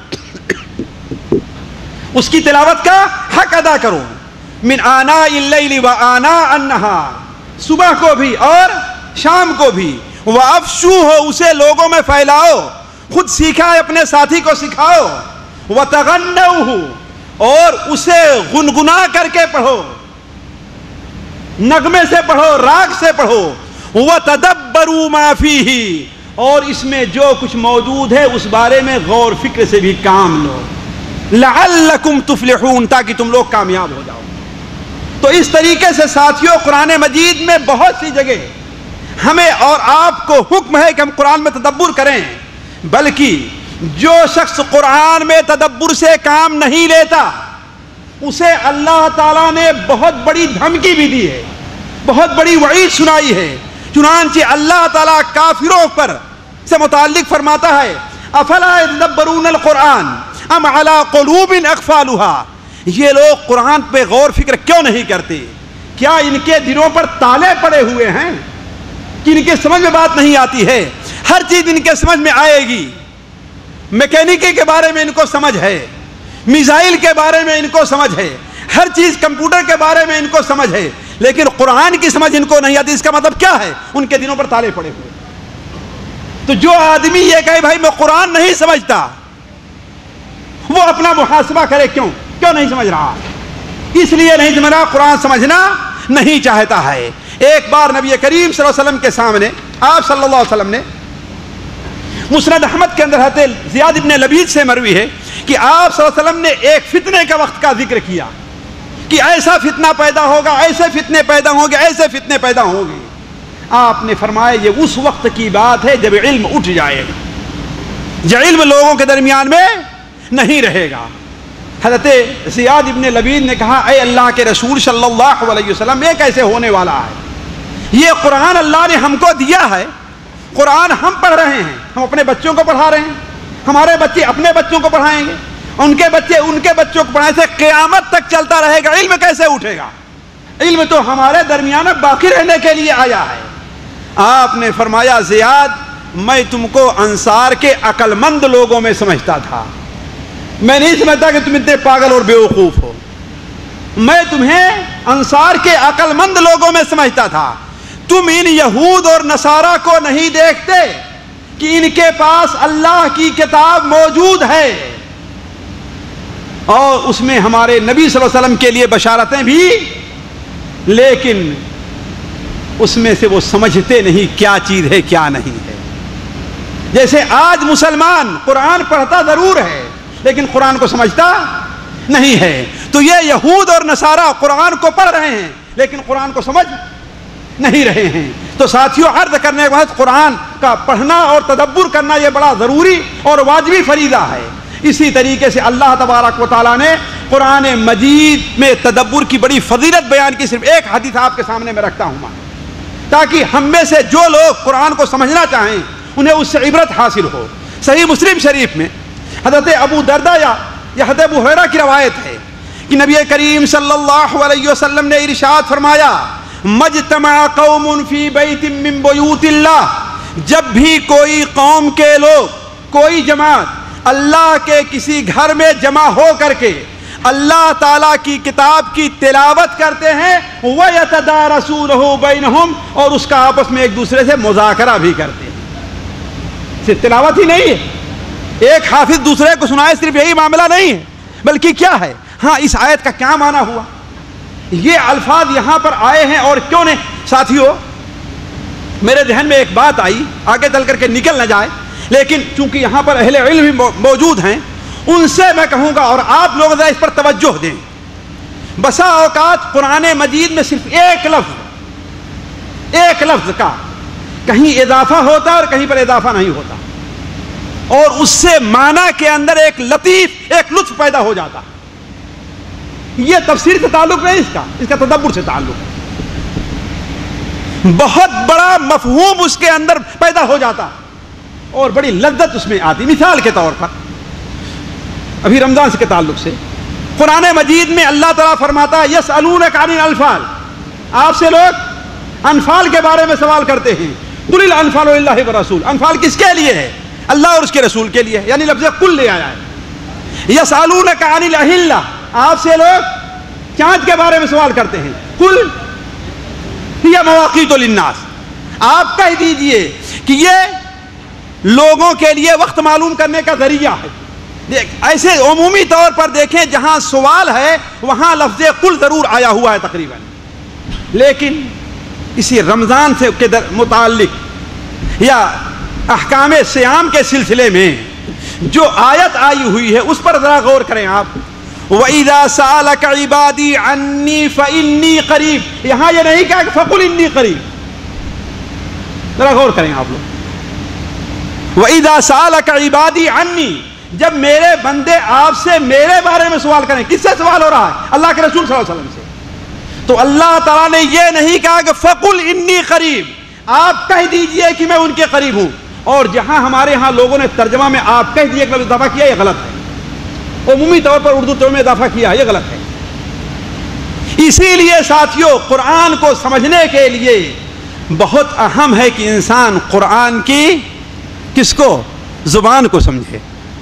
اس کی تلاوت کا حق ادا کرو، من آناء اللیل وآناء النہار، صبح کو بھی اور شام کو بھی، وَأَفْشُوهُ، اسے لوگوں میں پھیلاؤ، خود سیکھا ہے اپنے ساتھی کو سکھاؤ، وَتَغَنَّوْهُ، اور اسے گنگنا کر کے پڑھو، نغمے سے پڑھو، راگ سے پڑھو، وَتَدَبَّرُوا مَا فِيهِ، اور اس میں جو کچھ موجود ہے اس بارے میں غور فکر سے بھی کام لو، لَعَلَّكُمْ تُفْلِحُونَ، تاکہ تم لوگ کامیاب ہو جاؤ۔ تو اس طریقے سے ساتھیوں قرآن مجید میں بہت سی جگہ ہمیں اور آپ کو حکم ہے کہ ہم قرآن میں تدبر کریں، بلکہ جو شخص قرآن میں تدبر سے کام نہیں لیتا اسے اللہ تعالیٰ نے بہت بڑی دھمکی بھی دی ہے، بہت بڑی وعید سنائی ہے۔ چنانچہ اللہ تعالیٰ کافروں پر سے متعلق فرماتا ہے افلا يتدبرون القرآن ام علی قلوب اقفالها، یہ لوگ قرآن پہ غور فکر کیوں نہیں کرتے؟ کیا ان کے دلوں پر تالے پڑے ہوئے ہیں کہ ان کے سمجھ میں بات نہیں آتی ہے؟ ہر چیز ان کے سمجھ میں آئے گی، میکینیکی کے بارے میں ان کو سمجھ ہے، میزائل کے بارے میں ان کو سمجھ ہے، ہر چیز کمپیوٹر کے بارے میں ان کو سمجھ ہے، لیکن قرآن کی سمجھ ان کو نہیں آتی۔ اس کا مطلب کیا ہے؟ ان کے دلوں پر تالے پڑے ہوئے۔ تو جو آدمی یہ کہے بھائی میں قرآن نہیں سمجھتا، وہ اپنا محاسبہ کرے، کیوں کیوں نہیں سمجھ رہا؟ اس لیے نہیں سمجھ رہا، قرآن سمجھنا نہیں چاہتا ہے۔ ایک بار نبی کریم صلی اللہ علیہ وسلم کے سامنے آپ صلی اللہ علیہ وسلم نے، مسند احمد کے اندر حضرت زیاد ابن لبید سے مروی ہے کہ آپ صلی اللہ علیہ وسلم نے ایک فتنے کا وقت کا ذکر کیا کہ ایسا فتنہ پیدا ہوگا، ایسے فتنے پیدا ہوں گے، ایسے فتنے پیدا ہوں گے۔ آپ نے فرمایا یہ اس وقت کی بات ہے جب علم اٹھ جائے گا، جب علم لوگوں کے درمیان میں نہیں رہے گا۔ حضرت زیاد ابن لبید نے کہا اے اللہ کے رسول صلی اللہ علیہ وسلم، یہ کیسے ہونے والا ہے؟ یہ قرآن اللہ نے ہم کو دیا ہے، قرآن ہم پڑھ رہے ہیں، ہم اپنے بچوں کو پڑھا رہے ہیں، ہمارے بچے اپنے بچوں کو پڑھائیں گے، ان کے بچے ان کے بچوں کو پڑھائیں، سے قیامت تک چلتا رہے گا، علم کیسے اٹھے گا؟ علم تو ہمارے درمیان باقی رہنے کے لیے آیا ہے۔ آپ نے فرمایا زیاد میں تم کو انصار کے عقل مند لوگوں میں سمجھتا تھا، میں نہیں سمجھتا کہ تم اتنے پاگل اور بیوقوف ہو، میں تمہیں انصار کے عقل مند لوگوں میں سمجھتا تھا۔ تم ان یہود اور نصارہ کو نہیں دیکھتے کہ ان کے پاس اللہ کی کتاب موجود ہے اور اس میں ہمارے نبی صلی اللہ علیہ وسلم کے لیے بشارتیں بھی، لیکن اس میں سے وہ سمجھتے نہیں کیا چیز ہے کیا نہیں ہے۔ جیسے آج مسلمان قرآن پڑھتا ضرور ہے لیکن قرآن کو سمجھتا نہیں ہے، تو یہ یہود اور نصارہ قرآن کو پڑھ رہے ہیں لیکن قرآن کو سمجھ نہیں رہے ہیں۔ تو ساتھیوں، عرض کرنے کے بعد قرآن کا پڑھنا اور تدبر کرنا یہ بڑا ضروری اور واجبی فریضہ ہے۔ اسی طریقے سے اللہ تبارک و تعالیٰ نے قرآن مجید میں تدبر کی بڑی فضیلت بیان کی۔ صرف ایک حدیث آپ کے سامنے میں رکھتا ہوں میں، تاکہ ہم میں سے جو لوگ قرآن کو سمجھنا چاہیں انہیں اس سے عبرت حاصل ہو۔ صحیح مسلم شریف میں حضرت ابو دردہ یا حضرت ابو ہریرہ کی روایت ہے کہ نبی کریم صلی اللہ علیہ وسلم نے ارشاد فرمایا، مجتمع قوم فی بیت من بیوت اللہ، جب بھی کوئی قوم کے لوگ، کوئی جماعت اللہ کے کسی گھر میں جمع ہو کر کے اللہ تعالیٰ کی کتاب کی تلاوت کرتے ہیں، وَيَتَدَارَسُونَهُ بَيْنَهُمْ، اور اس کا آپس میں ایک دوسرے سے مذاکرہ بھی کرتے ہیں۔ صرف تلاوت ہی نہیں ہے، ایک حافظ دوسرے کو سنائے، صرف یہی معاملہ نہیں ہے، بلکہ کیا ہے، ہاں اس آیت کا کیا معنی ہوا، یہ الفاظ یہاں پر آئے ہیں اور کیوں نہیں۔ ساتھیوں، میرے ذہن میں ایک بات آئی، آگے چل کر کے نکل نہ جائے، لیکن چونکہ یہاں پر اہل علم بھی موجود ہیں، ان سے میں کہوں گا اور آپ لوگ ذرا اس پر توجہ دیں۔ بسا اوقات قرآن مجید میں صرف ایک لفظ ایک لفظ کا کہیں اضافہ ہوتا اور کہیں پر اضافہ نہیں ہوتا، اور اس سے معنی کے اندر ایک لطیف ایک لطف پیدا ہو جاتا۔ یہ تفسیر سے تعلق نہیں، اس کا اس کا تدبر سے تعلق ہے، بہت بڑا مفہوم اس کے اندر پیدا ہو جاتا اور بڑی لذت اس میں آتی۔ مثال کے طور پر ابھی رمضان کے تعلق سے قرآن مجید میں اللہ تعالیٰ فرماتا ہے، یسألونک عن الانفال، آپ سے لوگ انفال کے بارے میں سوال کرتے ہیں، قل الانفال للہ والرسول، انفال کس کے لیے ہے؟ اللہ اور اس کے رسول کے لیے، یعنی لفظ کل لے آیا ہے۔ یسألونک عن الاہلہ، آپ سے لوگ چاند کے بارے میں سوال کرتے ہیں، قل ہی مواقیت للناس، آپ کہہ دیجئے کہ یہ لوگوں کے لیے وقت معلوم کرنے کا ذریعہ ہے۔ ایسے عمومی طور پر دیکھیں جہاں سوال ہے وہاں لفظ قل ضرور آیا ہوا ہے تقریباً، لیکن اسی رمضان سے کے متعلق یا احکام صیام کے سلسلے میں جو آیت آئی ہوئی ہے اس پر ذرا غور کریں آپ۔ وَإِذَا سَأَلَكَ عِبَادِي عَنِّي فَإِنِّي قَرِيب، یہاں یہ نہیں کہا کہ فَقُلْ إِنِّي قَرِيب، ذرا غور کریں آپ لوگ۔ وَإِذَا سَأَلَكَ عِبَادِي عَنِّي، جب میرے بندے آپ سے میرے بارے میں سوال کریں، کس سے سوال ہو رہا ہے؟ اللہ کے رسول صلی اللہ علیہ وسلم سے، تو اللہ تعالیٰ نے یہ نہیں کہا کہ فَقُلْ إِنِّي قَرِيب، آپ کہہ دیجئے کہ میں ان کے قریب ہوں، اور جہاں ہمارے ہاں لوگوں نے ترجمہ میں آپ کہہ دیجئے کہ اضافہ کیا، یہ غلط ہے، عمومی طور پر اردو ترجمے میں اضافہ کیا، یہ غلط ہے۔ اسی لیے ساتھیوں، قرآن کو سمجھنے کے لیے بہت اہم ہے کہ انسان قرآن کی کس کو؟ زبان کو سمجھے۔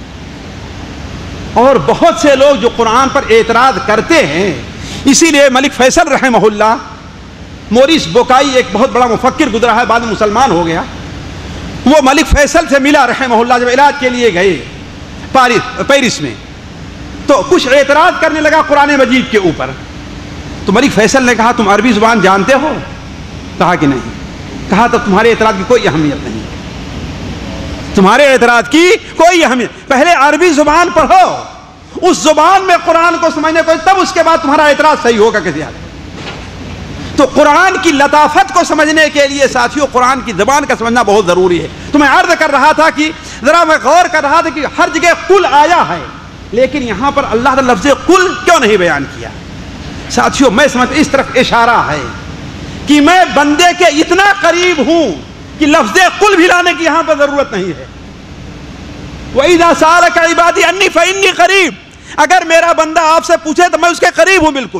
اور بہت سے لوگ جو قرآن پر اعتراض کرتے ہیں، اسی لیے ملک فیصل رحمہ اللہ، موریس بوکائی ایک بہت بڑا مفکر گزرا ہے، بعد میں مسلمان ہو گیا، وہ ملک فیصل سے ملا رحمہ اللہ جب علاج کے لیے گئے پیرس میں، تو کچھ اعتراض کرنے لگا قرآن مجید کے اوپر، تو ملک فیصل نے کہا تم عربی زبان جانتے ہو؟ کہا کہ نہیں۔ کہا تو تمہارے اعتراض کی کوئی اہمیت نہیں، تمہارے اعتراض کی کوئی اہمیت، پہلے عربی زبان پڑھو، اس زبان میں قرآن کو سمجھنے کو، تب اس کے بعد تمہارا اعتراض صحیح ہوگا کسی آدمی۔ تو قرآن کی لطافت کو سمجھنے کے لیے ساتھیوں قرآن کی زبان کا سمجھنا بہت ضروری ہے۔ تو میں عرض کر رہا تھا کہ ذرا میں غور کر رہا تھا کہ ہر جگہ قل آیا ہے، لیکن یہاں پر اللہ نے لفظ قل کیوں نہیں بیان کیا؟ ساتھیوں میں سمجھتا اس طرف اشارہ ہے کہ میں بندے کے اتنا قریب ہوں کہ لفظ قل بھی لانے کی یہاں پر ضرورت نہیں ہے۔ وَإِذَا سَأَلَكَ عِبَادِي عَنِّي فَإِنِّي قَرِيب، اگر میرا بندہ آپ سے پوچھے تو میں اس کے قریب ہوں بالکل۔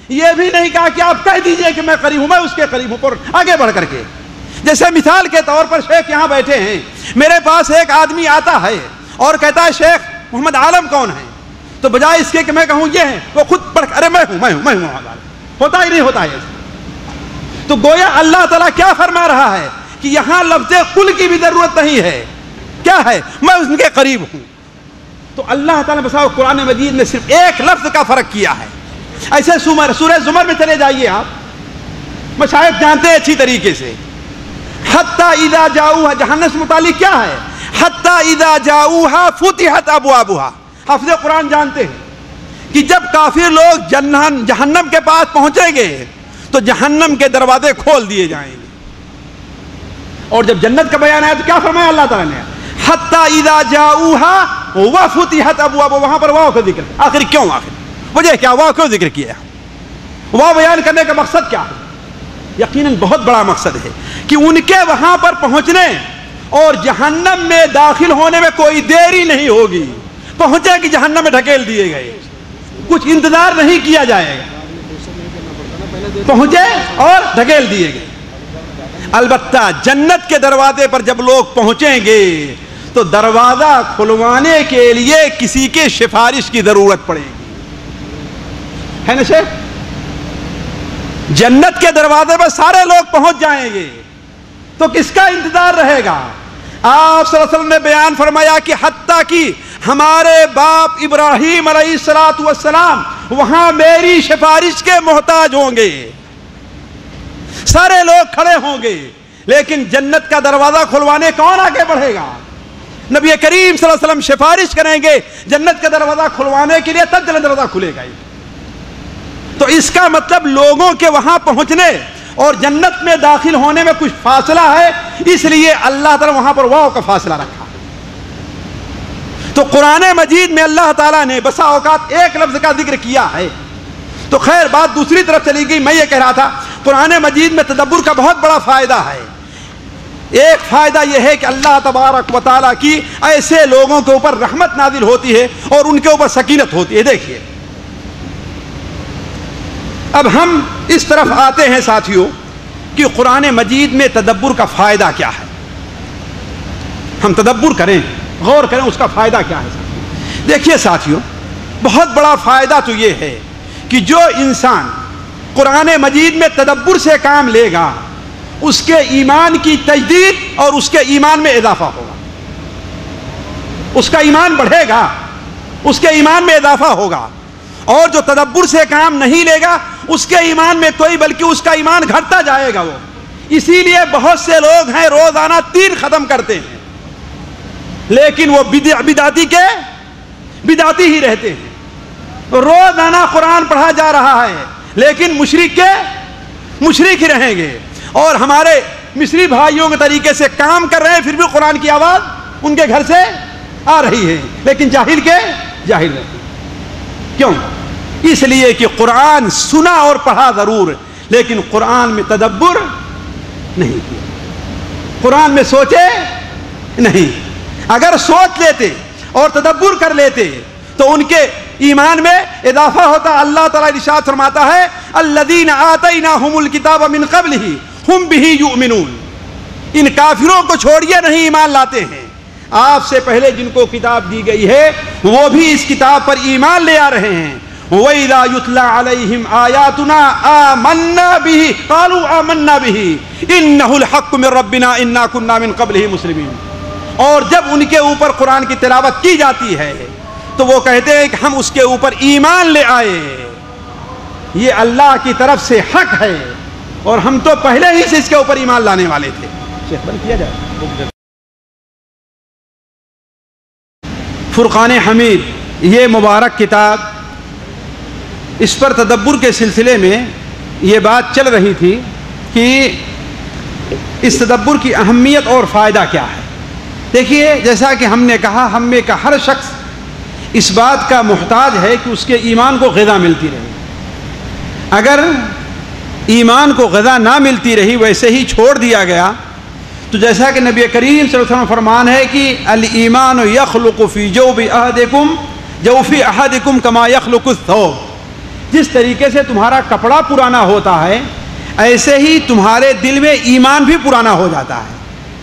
یہ بھی نہیں کہا کہ آپ کہہ دیجئے کہ میں قریب ہوں، میں اس کے قریب ہوں، پر آگے بڑھ کر کے جیسے مثال کے طور پر شیخ یہاں بیٹھے ہیں، میرے پاس ایک آدمی آتا ہے اور کہتا ہے شیخ محمد عالم کون ہے، تو بجائے اس کے کہ میں کہوں یہ ہے، وہ خود پڑھ ارے میں ہوں میں ہوں میں ہوں محمد عالم، ہوتا ہی نہیں ہوتا ہے۔ تو گویا اللہ تعالیٰ کیا فرما رہا ہے کہ یہاں لفظ قل کی بھی ضرورت نہیں ہے، کیا ہے میں ان کے قریب ہوں۔ تو اللہ تعالیٰ نے بسا قرآن مجید میں صرف ایک لفظ کا فرق کیا ہے۔ ایسے سورہ زمر میں چلے جائیے آپ، مشائخ جانتے ہیں اچھی طریقے سے، حتی اذا جاؤوها، جہنم سے متعلق کیا ہے، حتی اذا جاؤوها فتحت ابوابها۔ حافظ قرآن جانتے ہیں کہ جب کافر لوگ جہنم کے پاس پہنچیں گے تو جہنم کے دروازے کھول دیے جائیں گے، اور جب جنت کا بیان آیا تو کیا فرمایا اللہ تعالیٰ نے، حتی اذا جاؤوها وفتحت ابوابها، وہاں پر واو کا ذکر، آخر کیوں، آخر وجہ کیا، واو کیوں ذکر کیا، واو بیان کرنے کا مقصد کیا ہے؟ یقیناً بہت بڑا مقصد ہے کہ ان کے وہاں پر پہنچنے اور جہنم میں داخل ہونے میں کوئی دیری نہیں ہوگی، پہنچے کہ جہنم میں ڈھکیل دیے گئے، کچھ انتظار نہیں کیا جائے گا، پہنچے اور ڈھکیل دیے گئے۔ البتہ جنت کے دروازے پر جب لوگ پہنچیں گے تو دروازہ کھلوانے کے لیے کسی کے سفارش کی ضرورت پڑے گی، ہے نا شیخ؟ جنت کے دروازے پر سارے لوگ پہنچ جائیں گے تو کس کا انتظار رہے گا؟ آپ صلی اللہ علیہ وسلم نے بیان فرمایا کہ حتیٰ کہ ہمارے باپ ابراہیم علیہ الصلوۃ والسلام وہاں میری سفارش کے محتاج ہوں گے، سارے لوگ کھڑے ہوں گے، لیکن جنت کا دروازہ کھلوانے کون آگے بڑھے گا؟ نبی کریم صلی اللہ علیہ وسلم سفارش کریں گے جنت کا دروازہ کھلوانے کے لیے، تب جنت دروازہ کھلے گا۔ تو اس کا مطلب لوگوں کے وہاں پہنچنے اور جنت میں داخل ہونے میں کچھ فاصلہ ہے، اس لیے اللہ تعالیٰ وہاں پر واو کا فاصلہ رکھا۔ تو قرآن مجید میں اللہ تعالیٰ نے بسا اوقات ایک لفظ کا ذکر کیا ہے، تو خیر بات دوسری طرف چلی گئی۔ میں یہ کہہ رہا تھا قرآن مجید میں تدبر کا بہت بڑا فائدہ ہے۔ ایک فائدہ یہ ہے کہ اللہ تبارک و تعالیٰ کی ایسے لوگوں کے اوپر رحمت نازل ہوتی ہے اور ان کے اوپر سکینت ہوتی ہے۔ دیکھیے اب ہم اس طرف آتے ہیں ساتھیوں کہ قرآن مجید میں تدبر کا فائدہ کیا ہے، ہم تدبر کریں، غور کریں اس کا فائدہ کیا ہے۔ دیکھیے ساتھیوں، بہت بڑا فائدہ تو یہ ہے کہ جو انسان قرآن مجید میں تدبر سے کام لے گا اس کے ایمان کی تجدید اور اس کے ایمان میں اضافہ ہوگا، اس کا ایمان بڑھے گا، اس کے ایمان میں اضافہ ہوگا۔ اور جو تدبر سے کام نہیں لے گا اس کے ایمان میں کوئی بلکہ اس کا ایمان گھٹتا جائے گا وہ۔ اسی لیے بہت سے لوگ ہیں روزانہ تین ختم کرتے ہیں لیکن وہ بدعتی کے بدعتی ہی رہتے ہیں، روزانہ قرآن پڑھا جا رہا ہے لیکن مشرک کے مشرک ہی رہیں گے، اور ہمارے مصری بھائیوں کے طریقے سے کام کر رہے ہیں پھر بھی قرآن کی آواز ان کے گھر سے آ رہی ہے لیکن جاہل کے جاہل رہتے ہیں۔ کیوں؟ اس لیے کہ قرآن سنا اور پڑھا ضرور لیکن قرآن میں تدبر نہیں کیا، قرآن میں سوچے نہیں۔ اگر سوچ لیتے اور تدبر کر لیتے تو ان کے ایمان میں اضافہ ہوتا۔ اللہ تعالیٰ ارشاد فرماتا ہے الذین آتیناہم الکتاب من قبلہ ہم بہ یؤمنون، ان کافروں کو چھوڑیے نہیں ایمان لاتے ہیں، آپ سے پہلے جن کو کتاب دی گئی ہے وہ بھی اس کتاب پر ایمان لے آ رہے ہیں۔ وَإِذَا يُتْلَى عَلَيْهِمْ آيَاتُنَا آمَنَّا بِهِ قَالُوا آمَنَّا بِهِ إِنَّهُ الْحَقُّ مِنْ رَبِّنَا إِنَّا كُنَّا مِنْ قَبْلِهِ مُسْلِمِينَ، اور جب ان کے اوپر قرآن کی تلاوت کی جاتی ہے تو وہ کہتے ہیں کہ ہم اس کے اوپر ایمان لے آئے، یہ اللہ کی طرف سے حق ہے اور ہم تو پہلے ہی سے اس کے اوپر ایمان لانے والے تھے۔ شیخ بند کیا جائے فرقان حمید، یہ مبارک کتاب، اس پر تدبر کے سلسلے میں یہ بات چل رہی تھی کہ اس تدبر کی اہمیت اور فائدہ کیا ہے۔ دیکھیے جیسا کہ ہم نے کہا ہم میں کا ہر شخص اس بات کا محتاج ہے کہ اس کے ایمان کو غذا ملتی رہے، اگر ایمان کو غذا نہ ملتی رہی ویسے ہی چھوڑ دیا گیا تو جیسا کہ نبی کریم صلی اللہ علیہ وسلم فرمان ہے کہ الایمان یخلق فی جوف احدکم جوف احدکم کما یخلق الثوب، جس طریقے سے تمہارا کپڑا پرانا ہوتا ہے ایسے ہی تمہارے دل میں ایمان بھی پرانا ہو جاتا ہے.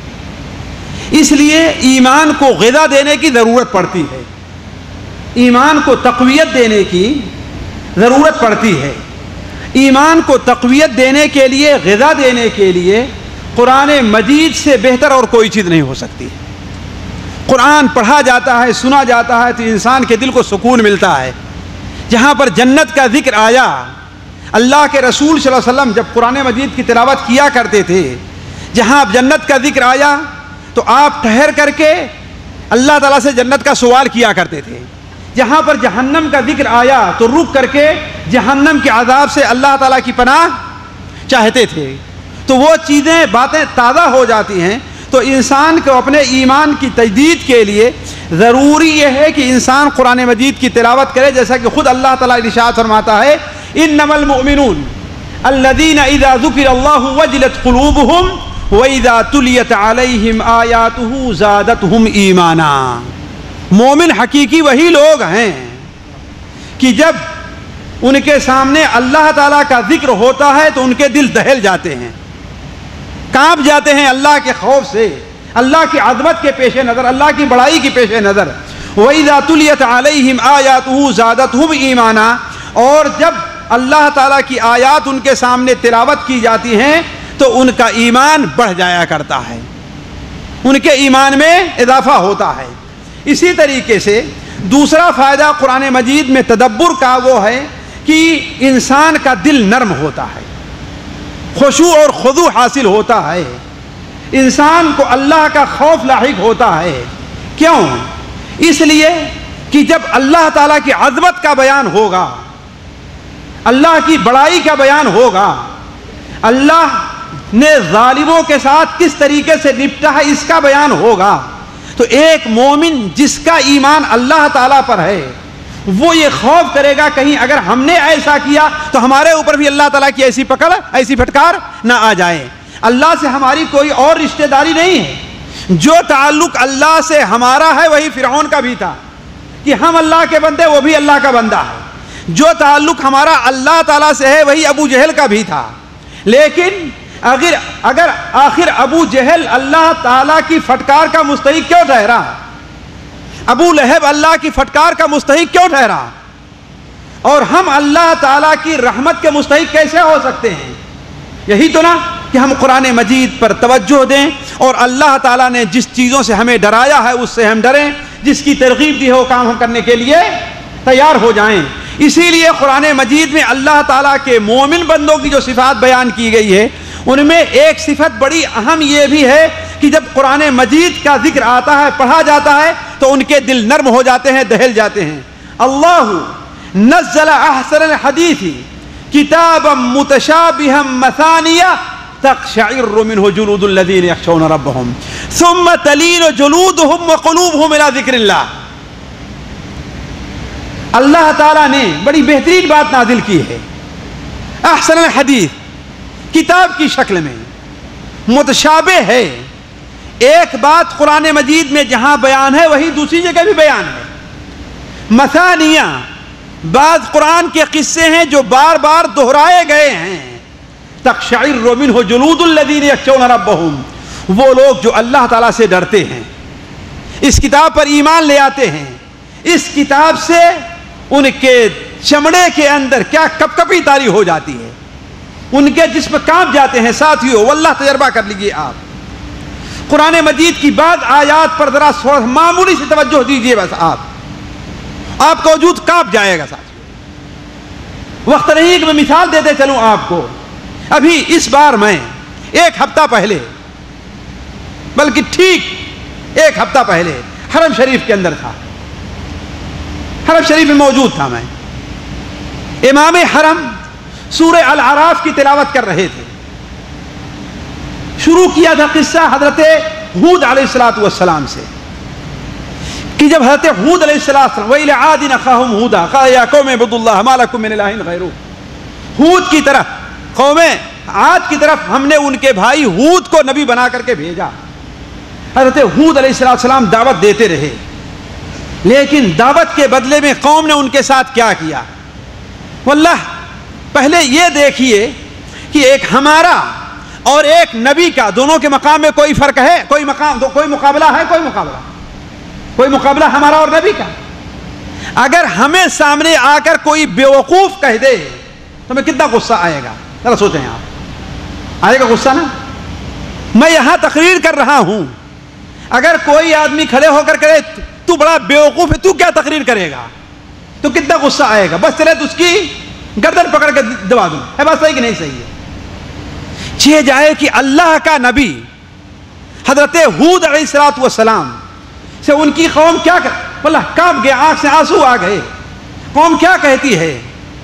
اس لیے ایمان کو غذا دینے کی ضرورت پڑتی ہے, ایمان کو تقویت دینے کی ضرورت پڑتی ہے. ایمان کو تقویت دینے کے لیے, غذا دینے کے لیے قرآن مجید سے بہتر اور کوئی چیز نہیں ہو سکتی. قرآن پڑھا جاتا ہے, سنا جاتا ہے تو انسان کے دل کو سکون ملتا ہے. جہاں پر جنت کا ذکر آیا, اللہ کے رسول صلی اللہ علیہ وسلم جب قرآن مجید کی تلاوت کیا کرتے تھے, جہاں جنت کا ذکر آیا تو آپ ٹھہر کر کے اللہ تعالیٰ سے جنت کا سوال کیا کرتے تھے. جہاں پر جہنم کا ذکر آیا تو رک کر کے جہنم کے عذاب سے اللہ تعالیٰ کی پناہ چاہتے تھے. تو وہ چیزیں, باتیں تازہ ہو جاتی ہیں. تو انسان کو اپنے ایمان کی تجدید کے لیے ضروری یہ ہے کہ انسان قرآن مجید کی تلاوت کرے, جیسا کہ خود اللہ تعالیٰ ارشاد فرماتا ہے انما المؤمنون الذین اذا ذکر اللہ وجلت قلوبہم وَإِذَا تُلِيَتْ عَلَيْهِمْ آيَاتُهُ زَادَتْهُمْ ایمانا. مومن حقیقی وہی لوگ ہیں کہ جب ان کے سامنے اللہ تعالیٰ کا ذکر ہوتا ہے تو ان کے دل دہل جاتے ہیں, کانپ جاتے ہیں اللہ کے خوف سے, اللہ کی عظمت کے پیش نظر, اللہ کی بڑائی کی پیش نظر. وَإِذَا تُلِيَتْ عَلَيْهِمْ آيَاتُهُ زَادَتْهُمْ ایمانا. اور جب اللہ تعالیٰ کی آیات ان کے سامنے تلاوت کی جاتی ہیں تو ان کا ایمان بڑھ جایا کرتا ہے, ان کے ایمان میں اضافہ ہوتا ہے. اسی طریقے سے دوسرا فائدہ قرآن مجید میں تدبر کا وہ ہے کہ انسان کا دل نرم ہوتا ہے, خشوع اور خضوع حاصل ہوتا ہے, انسان کو اللہ کا خوف لاحق ہوتا ہے. کیوں؟ اس لیے کہ جب اللہ تعالیٰ کی عظمت کا بیان ہوگا, اللہ کی بڑائی کا بیان ہوگا, اللہ نے ظالموں کے ساتھ کس طریقے سے نپٹا ہے اس کا بیان ہوگا, تو ایک مومن جس کا ایمان اللہ تعالیٰ پر ہے وہ یہ خوف کرے گا کہیں اگر ہم نے ایسا کیا تو ہمارے اوپر بھی اللہ تعالیٰ کی ایسی پکڑ, ایسی پھٹکار نہ آ جائے. اللہ سے ہماری کوئی اور رشتہ داری نہیں ہے. جو تعلق اللہ سے ہمارا ہے وہی فرعون کا بھی تھا کہ ہم اللہ کے بندے, وہ بھی اللہ کا بندہ ہے. جو تعلق ہمارا اللہ تعالیٰ سے ہے وہی ابو جہل کا بھی تھا. لیکن اگر اگر آخر ابو جہل اللہ تعالیٰ کی پھٹکار کا مستحق کیوں ٹھہرا, ابو لہب اللہ کی پھٹکار کا مستحق کیوں ٹھہرا, اور ہم اللہ تعالیٰ کی رحمت کے مستحق کیسے ہو سکتے ہیں؟ یہی تو نا کہ ہم قرآن مجید پر توجہ دیں اور اللہ تعالیٰ نے جس چیزوں سے ہمیں ڈرایا ہے اس سے ہم ڈریں, جس کی ترغیب دی ہو کام ہم کرنے کے لیے تیار ہو جائیں. اسی لیے قرآن مجید میں اللہ تعالیٰ کے مومن بندوں کی جو صفات بیان کی گئی ہے ان میں ایک صفت بڑی اہم یہ بھی ہے کہ جب قرآن مجید کا ذکر آتا ہے, پڑھا جاتا ہے تو ان کے دل نرم ہو جاتے ہیں, دہل جاتے ہیں. اللہ نزل احسن الحدیث کتابا متشابہا مثانیہ تقشعر منہ جلود الذین یخشون ربہم ثم تلین جلودہم وقلوبہم الی ذکر اللہ. اللہ تعالیٰ نے بڑی بہترین بات نازل کی ہے, احسن الحدیث, کتاب کی شکل میں, متشابہ ہے. ایک بات قرآن مجید میں جہاں بیان ہے وہی دوسری جگہ بھی بیان ہے. مثانیہ, بعض قرآن کے قصے ہیں جو بار بار دہرائے گئے ہیں. تقشعر منہ جلود الذین یخشون ربہم, وہ لوگ جو اللہ تعالیٰ سے ڈرتے ہیں, اس کتاب پر ایمان لے آتے ہیں, اس کتاب سے ان کے چمڑے کے اندر کیا کپ کپی طاری ہو جاتی ہے, ان کے جسم کانپ جاتے ہیں. ساتھیو واللہ تجربہ کر لیجئے, آپ قرآن مجید کی بعض آیات پر ذرا معمولی سی توجہ دیجئے, بس آپ آپ کا وجود کانپ جائے گا. ساتھیو وقت نہیں کہ میں مثال دیتے چلوں آپ کو. ابھی اس بار میں ایک ہفتہ پہلے, بلکہ ٹھیک ایک ہفتہ پہلے حرم شریف کے اندر تھا, حرم شریف میں موجود تھا میں. امام حرم سورہ الاعراف کی تلاوت کر رہے تھے. شروع کیا تھا قصہ حضرت ہود علیہ الصلوۃ والسلام سے کہ جب حضرت ہود علیہ السلام وَإِلَىٰ عَادٍ أَخَاهُمْ هُودًا قَالَ يَا قَوْمِ اعْبُدُوا اللَّهَ مَا لَكُم مِّنْ إِلَٰهٍ غَيْرُهُ. ہود کی طرف, قوم عاد کی طرف ہم نے ان کے بھائی ہود کو نبی بنا کر کے بھیجا. حضرت ہود علیہ السلام دعوت دیتے رہے, لیکن دعوت کے بدلے میں قوم نے ان کے ساتھ کیا کیا, واللہ پہلے یہ دیکھیے کہ ایک ہمارا اور ایک نبی کا دونوں کے مقام میں کوئی فرق ہے؟ کوئی مقام کوئی مقابلہ ہے؟ کوئی مقابلہ کوئی مقابلہ ہمارا اور نبی کا؟ اگر ہمیں سامنے آ کر کوئی بیوقوف کہہ دے تو ہمیں کتنا غصہ آئے گا؟ ذرا سوچیں آپ، آئے گا غصہ نا؟ میں یہاں تقریر کر رہا ہوں، اگر کوئی آدمی کھڑے ہو کر کرے تو بڑا بیوقوف ہے، تو کیا تقریر کرے گا؟ تو کتنا غصہ آئے گا؟ بس چلے تو اس کی گردن پکڑ کے دبا دوں، ہے بات صحیح کہ نہیں صحیح ہے؟ چاہے جائے کہ اللہ کا نبی حضرت ہود علیہ الصلوۃ والسلام سے ان کی قوم کیا کر واللہ کانپ گئے، آنکھ سے آنسو آ گئے. قوم کیا کہتی ہے؟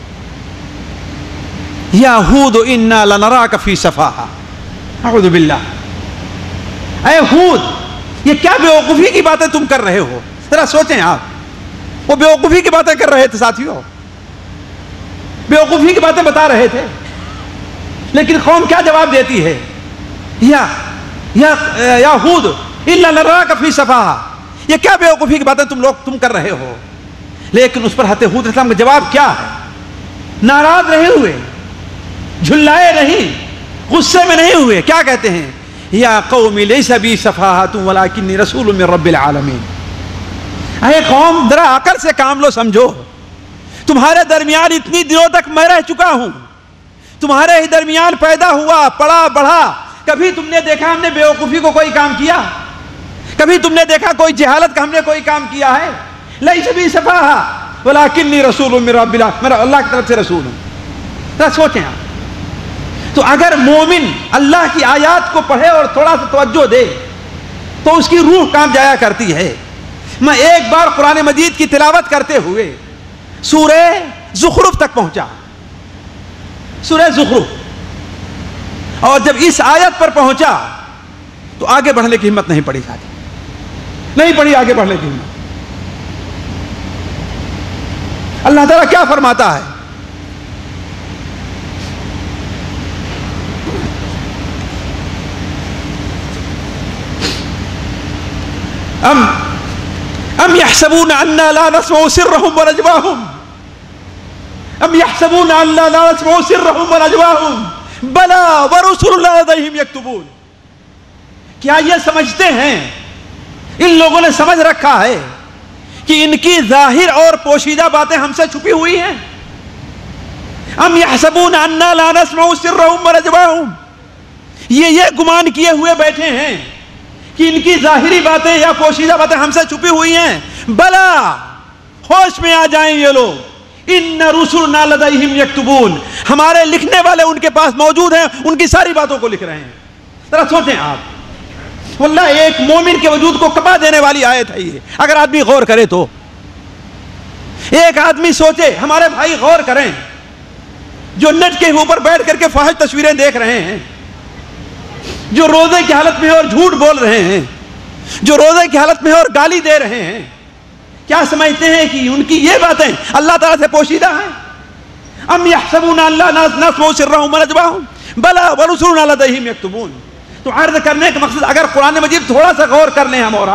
یا ہود انا لنراک فی صفاحہ، اعوذ باللہ. اے ہود، یہ کیا بیوقوفی کی باتیں تم کر رہے ہو؟ ذرا سوچیں آپ، وہ بیوقوفی کی باتیں کر رہے تھے ساتھیوں، بیوقوفی کی باتیں بتا رہے تھے، لیکن قوم کیا جواب دیتی ہے؟ یا یا یا ہود الا لنراک فی صفاحہ، یہ کیا بیوقوفی کی باتیں تم لوگ تم کر رہے ہو؟ لیکن اس پر حضرت ہود علیہ السلام کا جواب کیا ہے؟ ناراض رہے ہوئے، جھلائے نہیں، غصے میں نہیں ہوئے. کیا کہتے ہیں؟ یا قوم لیس بی صفاحۃ ولکنی رسول من رب العالمین. اے قوم، ذرا عقل سے کام لو، سمجھو تمہارے درمیان اتنی دنوں تک میں رہ چکا ہوں، تمہارے ہی درمیان پیدا ہوا، پڑا بڑھا. کبھی تم نے دیکھا ہم نے بیوقوفی کو کوئی کام کیا؟ کبھی تم نے دیکھا کوئی جہالت کا ہم نے کوئی کام کیا ہے؟ لیس بی صفاحۃ ولکنی رسول من رب العالمین، میں اللہ کی طرف سے رسول ہوں. ذرا سوچیں آپ. تو اگر مومن اللہ کی آیات کو پڑھے اور تھوڑا سا توجہ دے تو اس کی روح کام جایا کرتی ہے. میں ایک بار قرآن مجید کی تلاوت کرتے ہوئے سورہ زخرف تک پہنچا، سورہ زخرف، اور جب اس آیت پر پہنچا تو آگے بڑھنے کی ہمت نہیں پڑی، ساتھی نہیں پڑی آگے بڑھنے کی ہمت. اللہ تعالیٰ کیا فرماتا ہے؟ ام ام يحسبون اننا لا نسمع سرهم ونجواهم ام يحسبون اننا لا نسمع سرهم ونجواهم بلى ورسل لديهم يكتبون. کیا یہ سمجھتے ہیں، ان لوگوں نے سمجھ رکھا ہے کہ ان کی ظاہر اور پوشیدہ باتیں ہم سے چھپی ہوئی ہیں؟ ام يحسبون اننا لا نسمع سرهم ونجواهم، یہ یہ گمان کیے ہوئے بیٹھے ہیں کہ ان کی ظاہری باتیں یا پوشیدہ باتیں ہم سے چھپی ہوئی ہیں. بلا، ہوش میں آ جائیں یہ لوگ. ان رسلنا لدیہم یکتبون، ہمارے لکھنے والے ان کے پاس موجود ہیں، ان کی ساری باتوں کو لکھ رہے ہیں. ذرا سوچیں آپ، واللہ ایک مومن کے وجود کو کپا دینے والی آیت ہے یہ، اگر آدمی غور کرے تو. ایک آدمی سوچے، ہمارے بھائی غور کریں جو نیٹ کے اوپر بیٹھ کر کے فاحش تصویریں دیکھ رہے ہیں، جو روزے کی حالت میں اور جھوٹ بول رہے ہیں، جو روزے کی حالت میں اور گالی دے رہے ہیں، کیا سمجھتے ہیں کہ ان کی یہ باتیں اللہ تعالیٰ سے پوشیدہ ہیں؟ ام یحسبون ان لا نسمع سرهم ونجواهم بلا ورسلنا لدیہم یکتبون. تو عرض کرنے کا مقصد، اگر قرآن مجید تھوڑا سا غور کر لیں ہم اور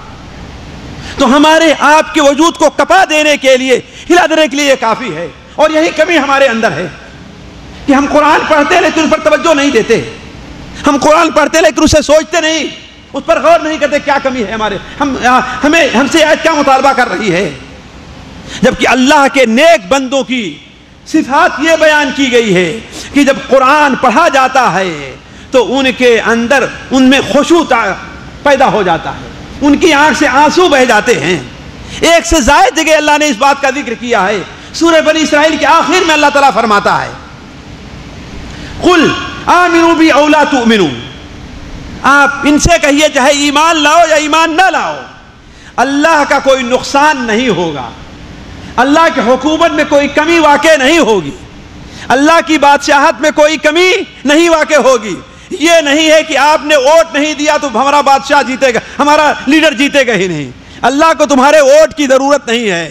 آپ، تو ہمارے آپ کے وجود کو کپا دینے کے لیے، ہلا دینے کے لیے یہ کافی ہے. اور یہی کمی ہمارے اندر ہے کہ ہم قرآن پڑھتے لیکن اس پر توجہ نہیں دیتے. ہم قرآن پڑھتے لیکن اسے سوچتے نہیں، اس پر غور نہیں کرتے کیا کمی ہے ہمارے، ہم ہمیں ہم سے آیت کیا مطالبہ کر رہی ہے. جبکہ اللہ کے نیک بندوں کی صفات یہ بیان کی گئی ہے کہ جب قرآن پڑھا جاتا ہے تو ان کے اندر ان میں خشوع پیدا ہو جاتا ہے، ان کی آنکھ سے آنسو بہ جاتے ہیں. ایک سے زائد جگہ اللہ نے اس بات کا ذکر کیا ہے. سورہ بنی اسرائیل کے آخر میں اللہ تعالیٰ فرماتا ہے، قل آمنوا بی او لا تؤمنوا، آپ ان سے کہیے چاہے ایمان لاؤ یا ایمان نہ لاؤ، اللہ کا کوئی نقصان نہیں ہوگا، اللہ کی حکومت میں کوئی کمی واقع نہیں ہوگی، اللہ کی بادشاہت میں کوئی کمی نہیں واقع ہوگی. یہ نہیں ہے کہ آپ نے ووٹ نہیں دیا تو ہمارا بادشاہ جیتے گا، ہمارا لیڈر جیتے گا ہی نہیں. اللہ کو تمہارے ووٹ کی ضرورت نہیں ہے.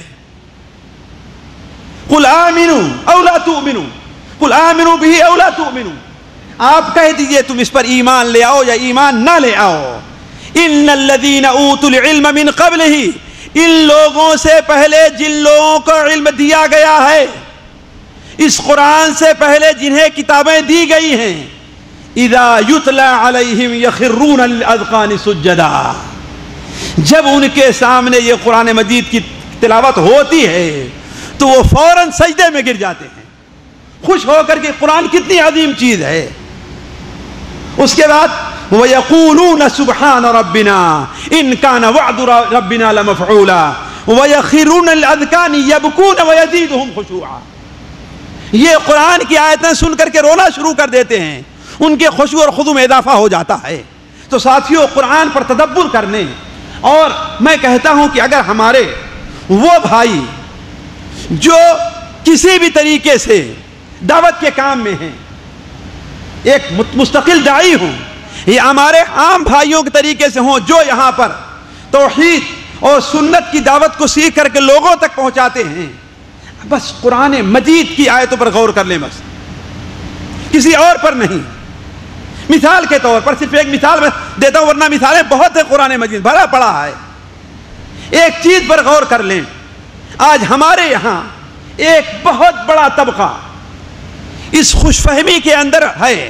قل آمنوا او لا تؤمنوا، قل آمنوا به او لا تؤمنوا، آپ کہہ دیجئے تم اس پر ایمان لے آؤ یا ایمان نہ لے آؤ. ان الذین اوتوا العلم من قبلہ، ان لوگوں سے پہلے جن لوگوں کو علم دیا گیا ہے، اس قرآن سے پہلے جنہیں کتابیں دی گئی ہیں اذا یتلا علیہم یخرون للاذقان سجدا، جب ان کے سامنے یہ قرآن مجید کی تلاوت ہوتی ہے تو وہ فوراً سجدے میں گر جاتے ہیں، خوش ہو کر کے قرآن کتنی عظیم چیز ہے۔ اس کے بعد وَيَقُولُونَ سُبْحَانَ رَبِّنَا إِن كَانَ وَعْدُ رَبِّنَا لَمَفْعُولًا وَيَخِرُّونَ لِلْأَذْقَانِ يَبْكُونَ وَيَزِيدُهُمْ خُشُوعًا، یہ قرآن کی آیتیں سن کر کے رونا شروع کر دیتے ہیں، ان کے خشوع اور خضوع میں اضافہ ہو جاتا ہے۔ تو ساتھیوں، قرآن پر تدبر کرنے، اور میں کہتا ہوں کہ اگر ہمارے وہ بھائی جو کسی بھی طریقے سے دعوت کے کام میں ہیں، ایک مستقل داعی ہوں، یا ہمارے عام بھائیوں کے طریقے سے ہوں جو یہاں پر توحید اور سنت کی دعوت کو سیکھ کر کے لوگوں تک پہنچاتے ہیں، بس قرآن مجید کی آیتوں پر غور کر لیں، بس کسی اور پر نہیں۔ مثال کے طور پر صرف ایک مثال میں دیتا ہوں، ورنہ مثالیں بہت ہیں، قرآن مجید بھرا پڑا ہے۔ ایک چیز پر غور کر لیں، آج ہمارے یہاں ایک بہت بڑا طبقہ اس خوش فہمی کے اندر ہے،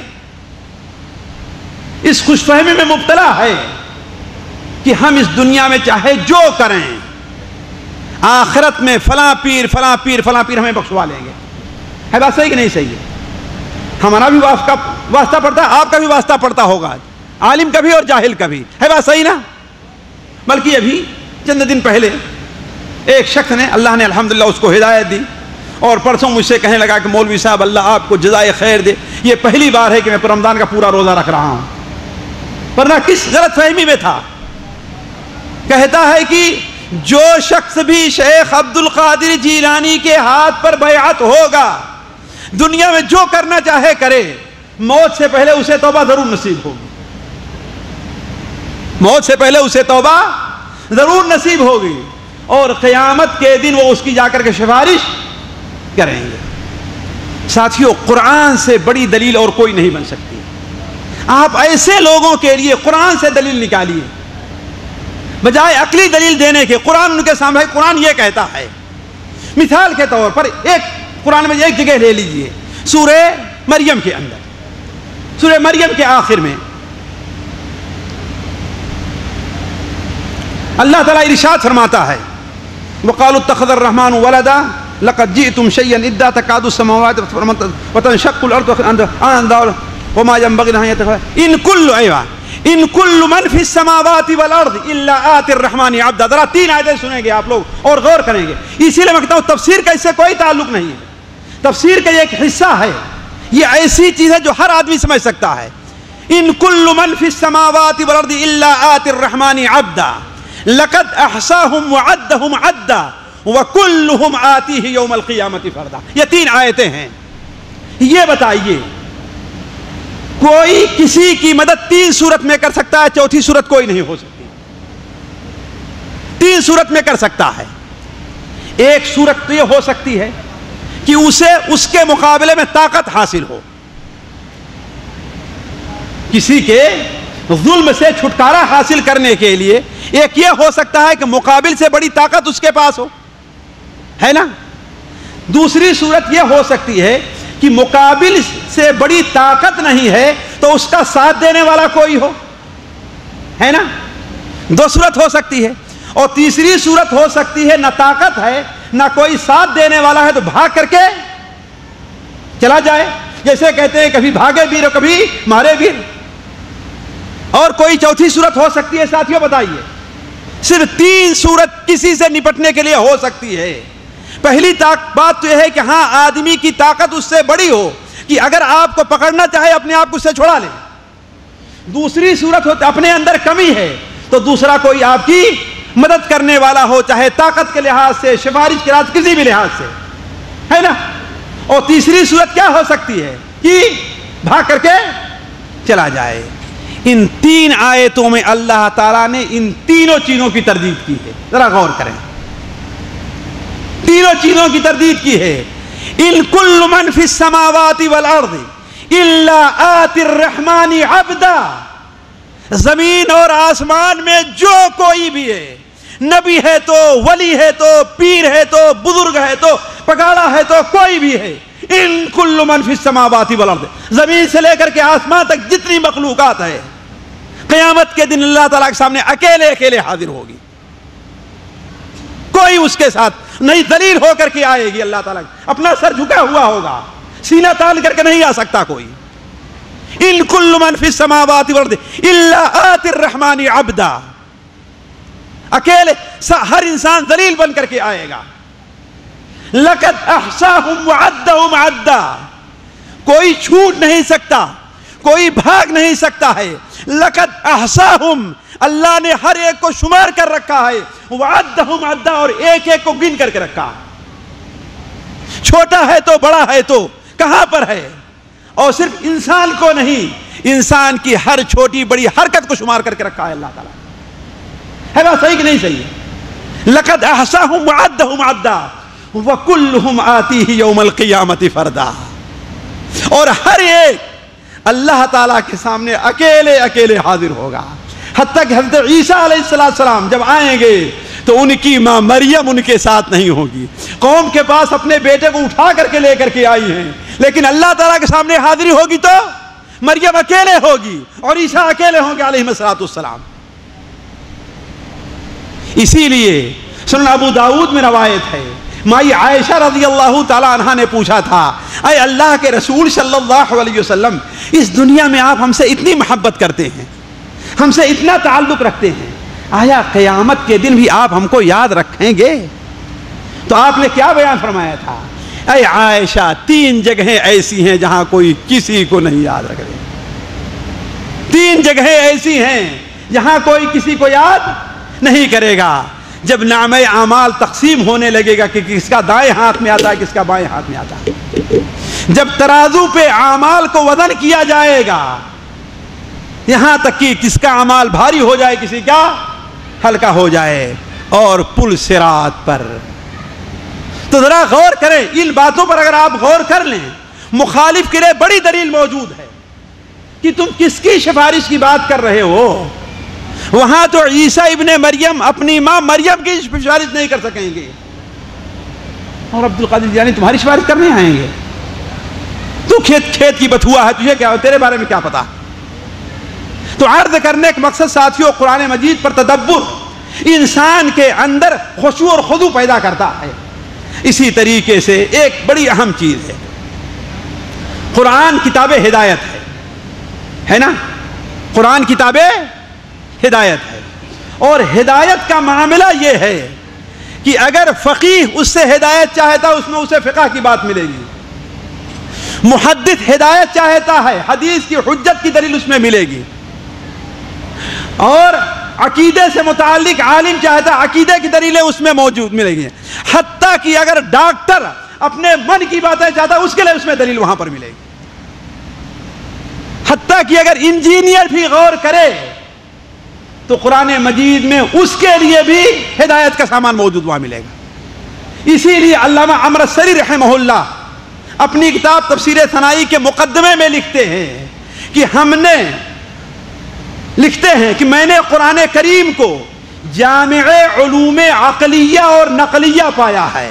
اس خوش فہمی میں مبتلا ہے کہ ہم اس دنیا میں چاہے جو کریں، آخرت میں فلاں پیر فلاں پیر فلاں پیر ہمیں بخشوا لیں گے۔ ہے بات صحیح کہ نہیں صحیح ہے؟ ہمارا بھی واسطہ پڑتا ہے، آپ کا بھی واسطہ پڑتا ہوگا، عالم کا بھی اور جاہل کا بھی۔ ہے بات صحیح نا؟ بلکہ ابھی چند دن پہلے ایک شخص نے، اللہ نے الحمدللہ اس کو ہدایت دی، اور پرسوں مجھ سے کہنے لگا کہ مولوی صاحب اللہ آپ کو جزائے خیر دے، یہ پہلی بار ہے کہ میں رمضان کا پورا روزہ رکھ رہا ہوں، ورنہ کس غلط فہمی میں تھا۔ کہتا ہے کہ جو شخص بھی شیخ عبد القادر جیلانی کے ہاتھ پر بیعت ہوگا، دنیا میں جو کرنا چاہے کرے، موت سے پہلے اسے توبہ ضرور نصیب ہوگی، موت سے پہلے اسے توبہ ضرور نصیب ہوگی، اور قیامت کے دن وہ اس کی جا کر کے سفارش کریں گے۔ ساتھیوں، قرآن سے بڑی دلیل اور کوئی نہیں بن سکتی۔ آپ ایسے لوگوں کے لیے قرآن سے دلیل نکالیے، بجائے عقلی دلیل دینے کے۔ قرآن ان کے سامنے، قرآن یہ کہتا ہے۔ مثال کے طور پر ایک قرآن میں ایک جگہ لے لیجئے، سورہ مریم کے اندر، سورہ مریم کے آخر میں اللہ تعالیٰ ارشاد فرماتا ہے وَقَالُوا اتَّخَذَ الرَّحْمَنُ وَلَدًا لَقَدْ جِئْتُمْ شَيْئًا إِدًّا تَكَادُ السَّمَاوَاتُ وَتَنشَقُّ الْأَرْضُ وَمَا يَنبَغِي لَهَا أَن يَتَّخِذَ إِن كُلُّ أَيْوَا إِن كُلُّ مَنْ فِي السَّمَاوَاتِ وَالْأَرْضِ إِلَّا آتِ الرَّحْمَنِ عَبْدًا۔ ذرا تین آیتیں سنیں گے آپ لوگ اور غور کریں گے، اسی لیے میں کہتا ہوں تفسیر کا اس سے کوئی تعلق نہیں ہے، تفسیر کا یہ ایک حصہ ہے، یہ ایسی چیز ہے جو ہر آدمی سمجھ سکتا ہے۔ إِن كُلُّ مَنْ فِي السَّمَاوَاتِ وَالْأَرْضِ إِلَّا آتِ الرَّحْمَنِ عَبْدًا لَقَدْ أَحْصَاهُمْ وَعَدَّهُمْ عَدًّا وَكُلُّهُمْ آتِيهِ يَوْمَ الْقِيَامَةِ فَرْدًا۔ یہ تین آیتیں ہیں۔ یہ بتائیے کوئی کسی کی مدد تین صورت میں کر سکتا ہے، چوتھی صورت کوئی نہیں ہو سکتی، تین صورت میں کر سکتا ہے۔ ایک صورت تو یہ ہو سکتی ہے کہ اسے اس کے مقابلے میں طاقت حاصل ہو، کسی کے ظلم سے چھٹکارا حاصل کرنے کے لیے ایک یہ ہو سکتا ہے کہ مقابل سے بڑی طاقت اس کے پاس ہو، ہے نا؟ دوسری صورت یہ ہو سکتی ہے کہ مقابل سے بڑی طاقت نہیں ہے تو اس کا ساتھ دینے والا کوئی ہو، ہے نا؟ دو صورت ہو سکتی ہے۔ اور تیسری صورت ہو سکتی ہے نہ طاقت ہے نہ کوئی ساتھ دینے والا ہے تو بھاگ کر کے چلا جائے، جیسے کہتے ہیں کبھی بھاگے بیر اور کبھی مارے بیر۔ اور کوئی چوتھی صورت ہو سکتی ہے، ساتھیوں بتائیے؟ صرف تین صورت کسی سے نپٹنے کے لیے ہو سکتی ہے۔ پہلی بات تو یہ ہے کہ ہاں آدمی کی طاقت اس سے بڑی ہو کہ اگر آپ کو پکڑنا چاہے اپنے آپ کو اس سے چھڑا لے۔ دوسری صورت ہوتی اپنے اندر کمی ہے تو دوسرا کوئی آپ کی مدد کرنے والا ہو، چاہے طاقت کے لحاظ سے، سفارش کے لحاظ، کسی بھی لحاظ سے، ہے نا؟ اور تیسری صورت کیا ہو سکتی ہے کہ بھاگ کر کے چلا جائے۔ ان تین آیتوں میں اللہ تعالیٰ نے ان تینوں چیزوں کی تردید کی ہے، ذرا غور کریں، تینوں چیزوں کی تردید کی ہے۔ ان کل من فی السماوات والارض الا آتی الرحمن عبدا، زمین اور آسمان میں جو کوئی بھی ہے، نبی ہے تو، ولی ہے تو، پیر ہے تو، بزرگ ہے تو، پگاڑا ہے تو کوئی بھی ہے، ان کل من فی السماوات والارض، زمین سے لے کر کے آسمان تک جتنی مخلوقات ہے قیامت کے دن اللہ تعالیٰ کے سامنے اکیلے اکیلے حاضر ہوگی، کوئی اس کے ساتھ نہیں ذلیل ہو کر کے آئے گی، اللہ تعالیٰ اپنا سر جھکا ہوا ہوگا، سینہ تان کر کے نہیں آ سکتا کوئی۔ ان کل من فی السماوات والارض الا آتی الرحمن عبدا، اکیلے ہر انسان ذلیل بن کر کے آئے گا۔ لقد احصاهم وعدهم عدا، کوئی چھوٹ نہیں سکتا، کوئی بھاگ نہیں سکتا ہے۔ لقد احصاهم، اللہ نے ہر ایک کو شمار کر رکھا ہے، وعدهم عدا، اور ایک ایک کو گن کر کے رکھا ہے، چھوٹا ہے تو بڑا ہے تو کہاں پر ہے، اور صرف انسان کو نہیں، انسان کی ہر چھوٹی بڑی حرکت کو شمار کر کے رکھا ہے اللہ تعالیٰ۔ ہے بات صحیح کہ نہیں صحیح؟ لقد احصاهم وعدهم عدا وَكُلُّهُمْ آتِيهِ يَوْمَ الْقِيَامَةِ فَرْدًا، اور ہر ایک اللہ تعالیٰ کے سامنے اکیلے اکیلے حاضر ہوگا، حتیٰ کہ حضرت عیسیٰ علیہ السلام جب آئیں گے تو ان کی ماں مریم ان کے ساتھ نہیں ہوگی، قوم کے پاس اپنے بیٹے کو اٹھا کر کے لے کر کے آئی ہیں، لیکن اللہ تعالیٰ کے سامنے حاضری ہوگی تو مریم اکیلے ہوگی اور عیسیٰ اکیلے ہوں گے علیہ السلام۔ اسی لیے سنن ابو داؤد میں روایت ہے، مائی عائشہ رضی اللہ تعالی عنہ نے پوچھا تھا، اے اللہ کے رسول صلی اللہ علیہ وسلم، اس دنیا میں آپ ہم سے اتنی محبت کرتے ہیں، ہم سے اتنا تعلق رکھتے ہیں، آیا قیامت کے دن بھی آپ ہم کو یاد رکھیں گے؟ تو آپ نے کیا بیان فرمایا تھا؟ اے عائشہ، تین جگہیں ایسی ہیں جہاں کوئی کسی کو نہیں یاد رکھے، تین جگہیں ایسی ہیں جہاں کوئی کسی کو یاد نہیں کرے گا۔ جب نامہ اعمال تقسیم ہونے لگے گا کہ کس کا دائیں ہاتھ میں آتا ہے کس کا بائیں ہاتھ میں آتا ہے، جب ترازو پہ اعمال کو وزن کیا جائے گا، یہاں تک کہ کس کا اعمال بھاری ہو جائے کسی کا ہلکا ہو جائے، اور پل صراط پر، تو ذرا غور کریں ان باتوں پر۔ اگر آپ غور کر لیں، مخالف کے لیے بڑی دلیل موجود ہے کہ تم کس کی سفارش کی بات کر رہے ہو، وہاں تو عیسیٰ ابن مریم اپنی ماں مریم کی سفارش نہیں کر سکیں گے، اور عبد القادر جیلانی تمہاری سفارش کرنے آئیں گے؟ تو کھیت کھیت کی بتھوا ہے، تجھے کیا، تیرے بارے میں کیا پتا؟ تو عرض کرنے کا مقصد ساتھیوں، قرآن مجید پر تدبر انسان کے اندر خشوع اور خضوع پیدا کرتا ہے۔ اسی طریقے سے ایک بڑی اہم چیز ہے، قرآن کتاب ہدایت ہے، ہے نا؟ قرآن کتاب ہدایت ہے، اور ہدایت کا معاملہ یہ ہے کہ اگر فقیہ اس سے ہدایت چاہتا اس میں اسے فقہ کی بات ملے گی، محدث ہدایت چاہتا ہے حدیث کی حجت کی دلیل اس میں ملے گی، اور عقیدے سے متعلق عالم چاہتا عقیدے کی دلیلیں اس میں موجود ملے گی، حتیٰ کہ اگر ڈاکٹر اپنے من کی باتیں چاہتا اس کے لیے اس میں دلیل وہاں پر ملے گی، حتیٰ کہ اگر انجینئر بھی غور کرے تو قرآن مجید میں اس کے لیے بھی ہدایت کا سامان موجود وہاں ملے گا۔ اسی لیے علامہ عمرو السری رحمہ اللہ اپنی کتاب تفسیر ثنائی کے مقدمے میں لکھتے ہیں کہ ہم نے لکھتے ہیں کہ میں نے قرآن کریم کو جامع علوم عقلیہ اور نقلیہ پایا ہے،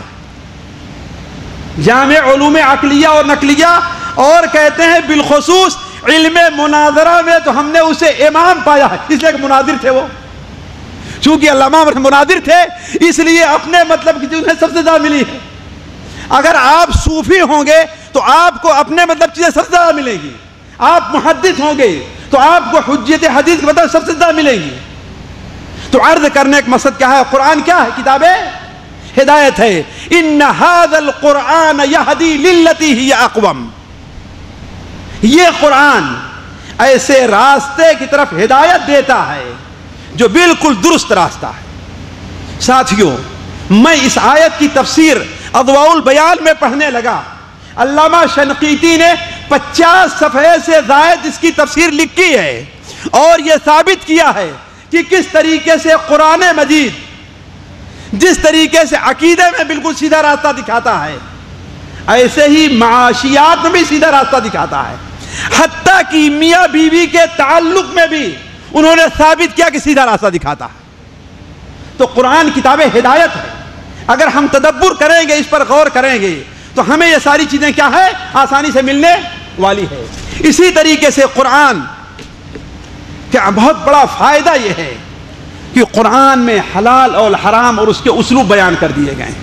جامع علوم عقلیہ اور نقلیہ، اور کہتے ہیں بالخصوص علم مناظرہ میں تو ہم نے اسے امام پایا ہے، اس لیے کہ مناظر تھے وہ، چونکہ علامہ مناظر تھے اس لیے اپنے مطلب کی چیزیں سب سے زیادہ ملی ہے۔ اگر آپ صوفی ہوں گے تو آپ کو اپنے مطلب چیزیں سب سے زیادہ ملیں گی، آپ محدث ہوں گے تو آپ کو حجت حدیث کی مطلب سب سے زیادہ ملیں گی۔ تو عرض کرنے کا مقصد کیا ہے؟ قرآن کیا ہے؟ کتاب ہدایت ہے۔ ان ھذا القرآن یہدی للتی ہی اقوم، یہ قرآن ایسے راستے کی طرف ہدایت دیتا ہے جو بالکل درست راستہ ہے۔ ساتھیوں، میں اس آیت کی تفسیر اضواء البیان میں پڑھنے لگا، علامہ شنقیطی نے پچاس صفحے سے زائد اس کی تفسیر لکھی ہے، اور یہ ثابت کیا ہے کہ کس طریقے سے قرآن مجید جس طریقے سے عقیدے میں بالکل سیدھا راستہ دکھاتا ہے، ایسے ہی معاشیات میں بھی سیدھا راستہ دکھاتا ہے، حتیٰ کہ میاں بیوی کے تعلق میں بھی انہوں نے ثابت کیا کہ سیدھا راستہ دکھاتا ہے۔ تو قرآن کتاب ہدایت ہے، اگر ہم تدبر کریں گے، اس پر غور کریں گے، تو ہمیں یہ ساری چیزیں کیا ہے آسانی سے ملنے والی ہے۔ اسی طریقے سے قرآن کا بہت بڑا فائدہ یہ ہے کہ قرآن میں حلال اور حرام اور اس کے اسلوب بیان کر دیے گئے ہیں۔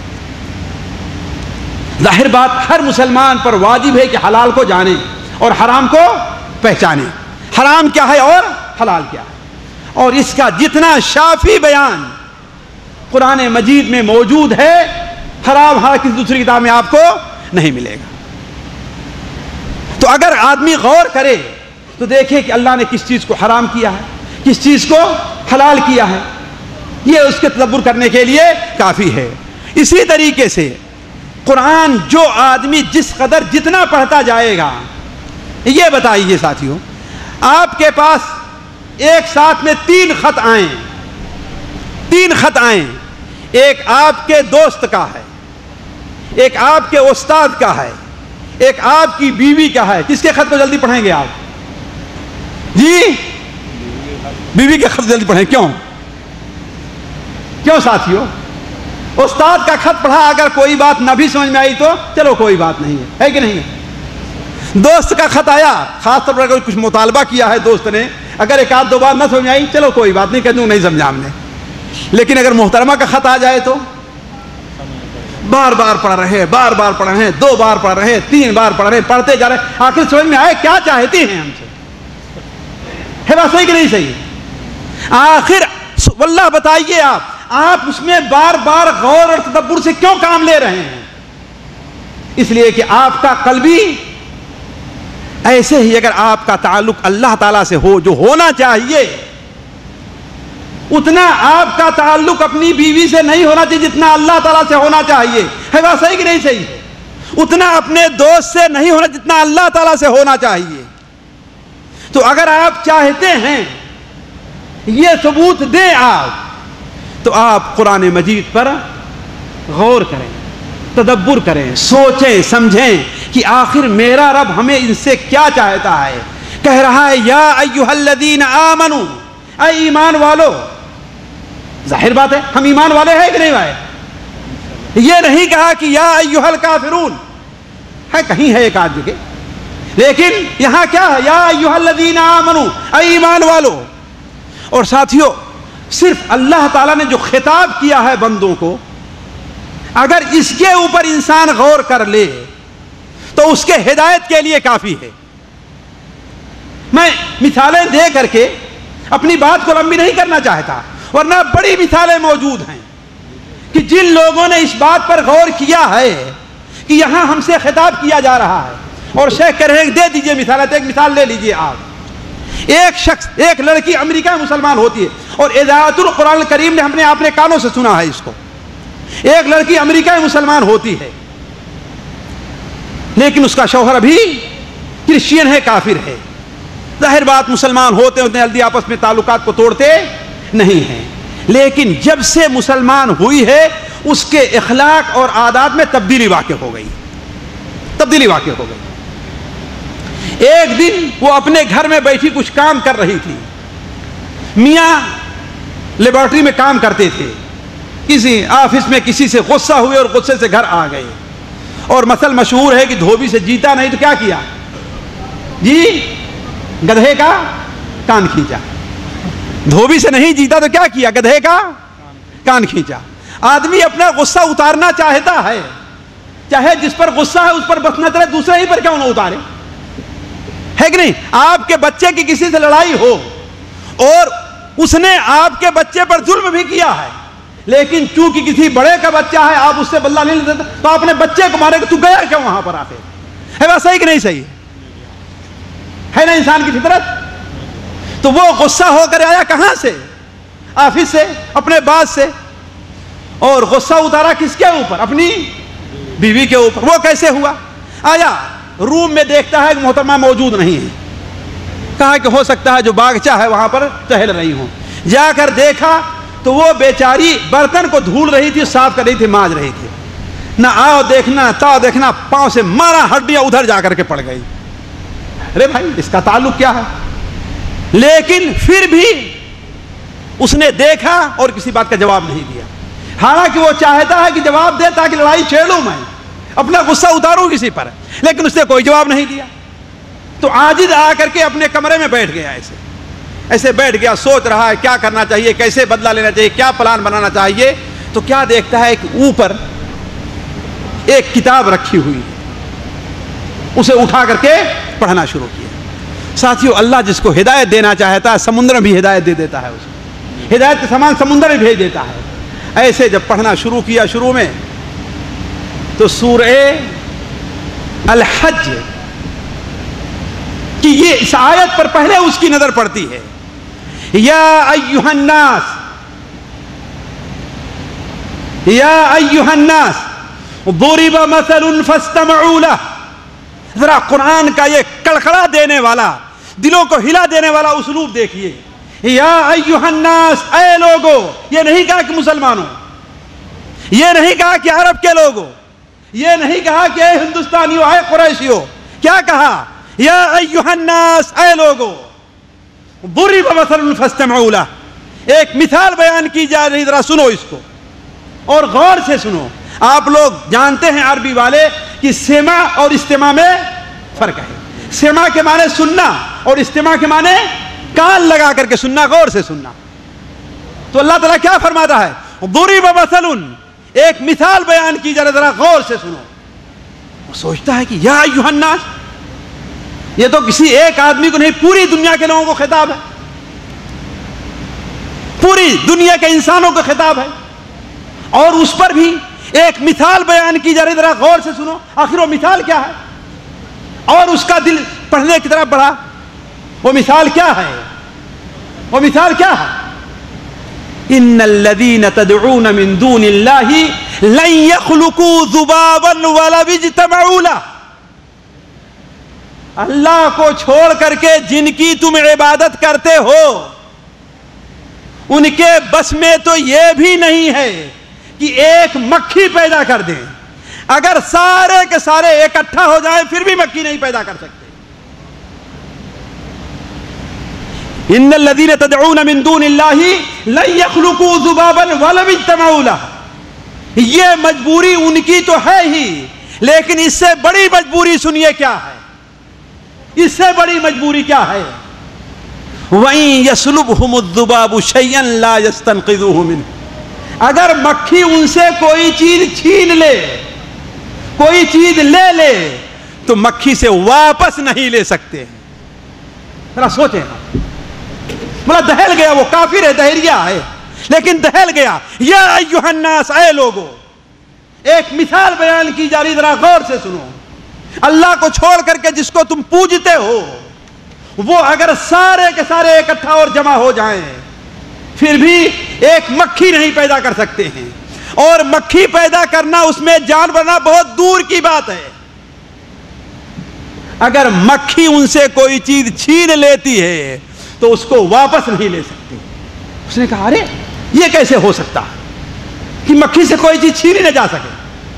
ظاہر بات ہر مسلمان پر واجب ہے کہ حلال کو جانے اور حرام کو پہچانے، حرام کیا ہے اور حلال کیا ہے، اور اس کا جتنا شافی بیان قرآن مجید میں موجود ہے، حرام ہر کسی دوسری کتاب میں آپ کو نہیں ملے گا۔ تو اگر آدمی غور کرے تو دیکھے کہ اللہ نے کس چیز کو حرام کیا ہے، کس چیز کو حلال کیا ہے، یہ اس کے تدبر کرنے کے لیے کافی ہے۔ اسی طریقے سے قرآن جو آدمی جس قدر جتنا پڑھتا جائے گا، یہ بتائیے ساتھیوں، آپ کے پاس ایک ساتھ میں تین خط آئیں، تین خط آئیں، ایک آپ کے دوست کا ہے، ایک آپ کے استاد کا ہے، ایک آپ کی بیوی کا ہے، کس کے خط کو جلدی پڑھیں گے آپ؟ جی بیوی کے خط جلدی پڑھیں، کیوں کیوں ساتھیوں؟ استاد کا خط پڑھا، اگر کوئی بات نہ بھی سمجھ میں آئی تو چلو کوئی بات نہیں ہے، ہے کہ نہیں؟ دوست کا خط آیا، خاص طور پر کچھ مطالبہ کیا ہے دوست نے، اگر ایک آدھ دو بار نہ سمجھ میں آئی چلو کوئی بات نہیں، کہہ دوں نہیں سمجھا ہم نے۔ لیکن اگر محترمہ کا خط آ جائے تو بار بار پڑھ رہے بار بار پڑھ رہے ہیں دو بار پڑھ رہے ہیں تین بار پڑھ رہے ہیں پڑھتے جا رہے ہیں، آخر سمجھ میں آئے کیا چاہتی ہیں ہم سے، ہے بات صحیح کہ نہیں صحیح؟ آخر واللہ بتائیے آپ آپ اس میں بار بار غور اور تدبر سے کیوں کام لے رہے ہیں؟ اس لیے کہ آپ کا قلبی ایسے ہی اگر آپ کا تعلق اللہ تعالیٰ سے ہو جو ہونا چاہیے، اتنا آپ کا تعلق اپنی بیوی سے نہیں ہونا چاہیے جتنا اللہ تعالیٰ سے ہونا چاہیے، ہے بات صحیح کہ نہیں صحیح؟ اتنا اپنے دوست سے نہیں ہونا جتنا اللہ تعالیٰ سے ہونا چاہیے۔ تو اگر آپ چاہتے ہیں یہ ثبوت دیں آپ، تو آپ قرآن مجید پر غور کریں، تدبر کریں، سوچیں سمجھیں کہ آخر میرا رب ہمیں ان سے کیا چاہتا ہے۔ کہہ رہا ہے یا ایھا الذین آمنو، اے ایمان والو، ظاہر بات ہے ہم ایمان والے ہیں کہ نہیں بھائی؟ یہ نہیں کہا کہ یا ایھا الکافرون، ہے کہیں ہے ایک آدھ جگہ، لیکن یہاں کیا ہے یا ایھا الذین آمنو، اے ایمان والو۔ اور ساتھیوں صرف اللہ تعالیٰ نے جو خطاب کیا ہے بندوں کو، اگر اس کے اوپر انسان غور کر لے تو اس کے ہدایت کے لیے کافی ہے۔ میں مثالیں دے کر کے اپنی بات کو لمبی نہیں کرنا چاہتا، ورنہ بڑی مثالیں موجود ہیں کہ جن لوگوں نے اس بات پر غور کیا ہے کہ یہاں ہم سے خطاب کیا جا رہا ہے، اور شیخ کہہ رہے ہیں دے دیجئے مثالیں، تو ایک مثال لے لیجئے آپ۔ ایک شخص، ایک لڑکی امریکہ میں مسلمان ہوتی ہے، اور اذاعت القرآن الکریم نے ہم نے اپنے کانوں سے سنا ہے اس کو۔ ایک لڑکی امریکہ میں مسلمان ہوتی ہے، لیکن اس کا شوہر ابھی کرسچین ہے، کافر ہے۔ ظاہر بات مسلمان ہوتے ہوتے جلدی آپس میں تعلقات کو توڑتے نہیں ہیں، لیکن جب سے مسلمان ہوئی ہے اس کے اخلاق اور عادات میں تبدیلی واقع ہو گئی، تبدیلی واقع ہو گئی۔ ایک دن وہ اپنے گھر میں بیٹھی کچھ کام کر رہی تھی، میاں لیبارٹری میں کام کرتے تھے، کسی آفس میں کسی سے غصہ ہوئے اور غصے سے گھر آ گئے، اور مثل مشہور ہے کہ دھوبی سے جیتا نہیں تو کیا کیا جی، گدھے کا کان کھینچا۔ دھوبی سے نہیں جیتا تو کیا کیا، گدھے کا کان کھینچا۔ آدمی اپنا غصہ اتارنا چاہتا ہے، چاہے جس پر غصہ ہے اس پر بس نہ چلے، دوسرے ہی پر کیوں نہ اتارے، ہے کہ نہیں؟ آپ کے بچے کی کسی سے لڑائی ہو اور اس نے آپ کے بچے پر ظلم بھی کیا ہے، لیکن چونکہ کسی بڑے کا بچہ ہے آپ اس سے بدلہ نہیں لیتے، تو آپ نے بچے کو مارے کہ تو گیا کیوں وہاں پر آتے، ہے بات صحیح کہ نہیں صحیح؟ ہے نا انسان کی فطرت؟ تو وہ غصہ ہو کر آیا کہاں سے؟ آفس سے، اپنے باس سے، اور غصہ اتارا کس کے اوپر؟ اپنی بیوی کے اوپر۔ وہ کیسے ہوا؟ آیا روم میں دیکھتا ہے کہ محترمہ موجود نہیں ہے، کہا کہ ہو سکتا ہے جو باغچہ ہے وہاں پر ٹہل رہی ہوں۔ جا کر دیکھا تو وہ بیچاری برتن کو دھول رہی تھی، صاف کر رہی تھی، مانج رہی تھی۔ نہ آؤ دیکھنا تاؤ دیکھنا، پاؤں سے مارا، ہڈیاں ادھر جا کر کے پڑ گئی۔ ارے بھائی اس کا تعلق کیا ہے؟ لیکن پھر بھی اس نے دیکھا اور کسی بات کا جواب نہیں دیا۔ حالانکہ وہ چاہتا ہے کہ جواب دے تاکہ لڑائی چھیڑوں میں، اپنا غصہ اتاروں کسی پر، لیکن اس نے کوئی جواب نہیں دیا۔ تو عاجز آ کر کے اپنے کمرے میں بیٹھ گیا، ایسے ایسے بیٹھ گیا، سوچ رہا ہے کیا کرنا چاہیے، کیسے بدلہ لینا چاہیے، کیا پلان بنانا چاہیے۔ تو کیا دیکھتا ہے کہ اوپر ایک کتاب رکھی ہوئی ہے، اسے اٹھا کر کے پڑھنا شروع کیا۔ ساتھیو، اللہ جس کو ہدایت دینا چاہتا ہے سمندر میں بھی ہدایت دے دیتا ہے، اسے ہدایت کے سامان سمندر میں بھیج دیتا ہے۔ ایسے جب پڑھنا شروع کیا شروع میں تو سورہ الحج کہ یہ اس آیت پر پہلے اس کی نظر پڑتی ہے، یا ایھا الناس یا ایھا الناس ضرب مثل فاستمعوا له۔ ذرا قرآن کا یہ کڑکڑا دینے والا، دلوں کو ہلا دینے والا اسلوب دیکھیے، یا ایھا الناس، اے لوگو، یہ نہیں کہا کہ مسلمانوں، یہ نہیں کہا کہ عرب کے لوگوں، یہ نہیں کہا کہ اے ہندوستانیوں، اے قریشیوں، کیا کہا؟ یا ایھا الناس، اے لوگو، ضرب مثل فاستمعوا له، ایک مثال بیان کی جا رہی، ذرا سنو اس کو اور غور سے سنو۔ آپ لوگ جانتے ہیں عربی والے کہ سمع اور استماع میں فرق ہے۔ سمع کے معنی سننا اور استماع کے معنی کان لگا کر کے سننا، غور سے سننا۔ تو اللہ تعالیٰ کیا فرماتا ہے؟ ضرب مثل، ایک مثال بیان کی جا رہی، ذرا غور سے سنو۔ وہ سوچتا ہے کہ یا ایھا الناس، یہ تو کسی ایک آدمی کو نہیں، پوری دنیا کے لوگوں کو خطاب ہے، پوری دنیا کے انسانوں کو خطاب ہے، اور اس پر بھی ایک مثال بیان کی جا رہی، ذرا غور سے سنو۔ آخر وہ مثال کیا ہے؟ اور اس کا دل پڑھنے کی طرف بڑھا۔ وہ مثال کیا ہے؟ وہ مثال کیا ہے؟ ان الذین تدعون من دون اللہ لن یخلقوا ذبابا ولو اجتمعوا لہ۔ اللہ کو چھوڑ کر کے جن کی تم عبادت کرتے ہو، ان کے بس میں تو یہ بھی نہیں ہے کہ ایک مکھی پیدا کر دیں۔ اگر سارے کے سارے اکٹھا ہو جائیں پھر بھی مکھی نہیں پیدا کر سکتے۔ ان الذین تدعون من دون اللہ لن یخلقوا ذبابا ولو اجتمعوا لہ۔ یہ مجبوری ان کی تو ہے ہی، لیکن اس سے بڑی مجبوری سنیے کیا ہے، اس سے بڑی مجبوری کیا ہے؟ وَإِن يَسْلُبْهُمُ الذُّبَابُ شَيْئًا لَا يَسْتَنْقِذُوهُ مِنْهُ۔ اگر مکھی ان سے کوئی چیز چھین لے، کوئی چیز لے لے، تو مکھی سے واپس نہیں لے سکتے۔ ذرا سوچیں، مطلب دہل گیا، وہ کافر ہے، دہریہ ہے، لیکن دہل گیا۔ یا ایھا الناس، اے لوگو، ایک مثال بیان کی جا رہی، ذرا غور سے سنو۔ اللہ کو چھوڑ کر کے جس کو تم پوجتے ہو، وہ اگر سارے کے سارے اکٹھا اور جمع ہو جائیں پھر بھی ایک مکھی نہیں پیدا کر سکتے ہیں، اور مکھی پیدا کرنا، اس میں جان بننا بہت دور کی بات ہے۔ اگر مکھی ان سے کوئی چیز چھین لیتی ہے تو اس کو واپس نہیں لے سکتی۔ اس نے کہا ارے یہ کیسے ہو سکتا ہے کہ مکھی سے کوئی چیز چھینی نہ جا سکے،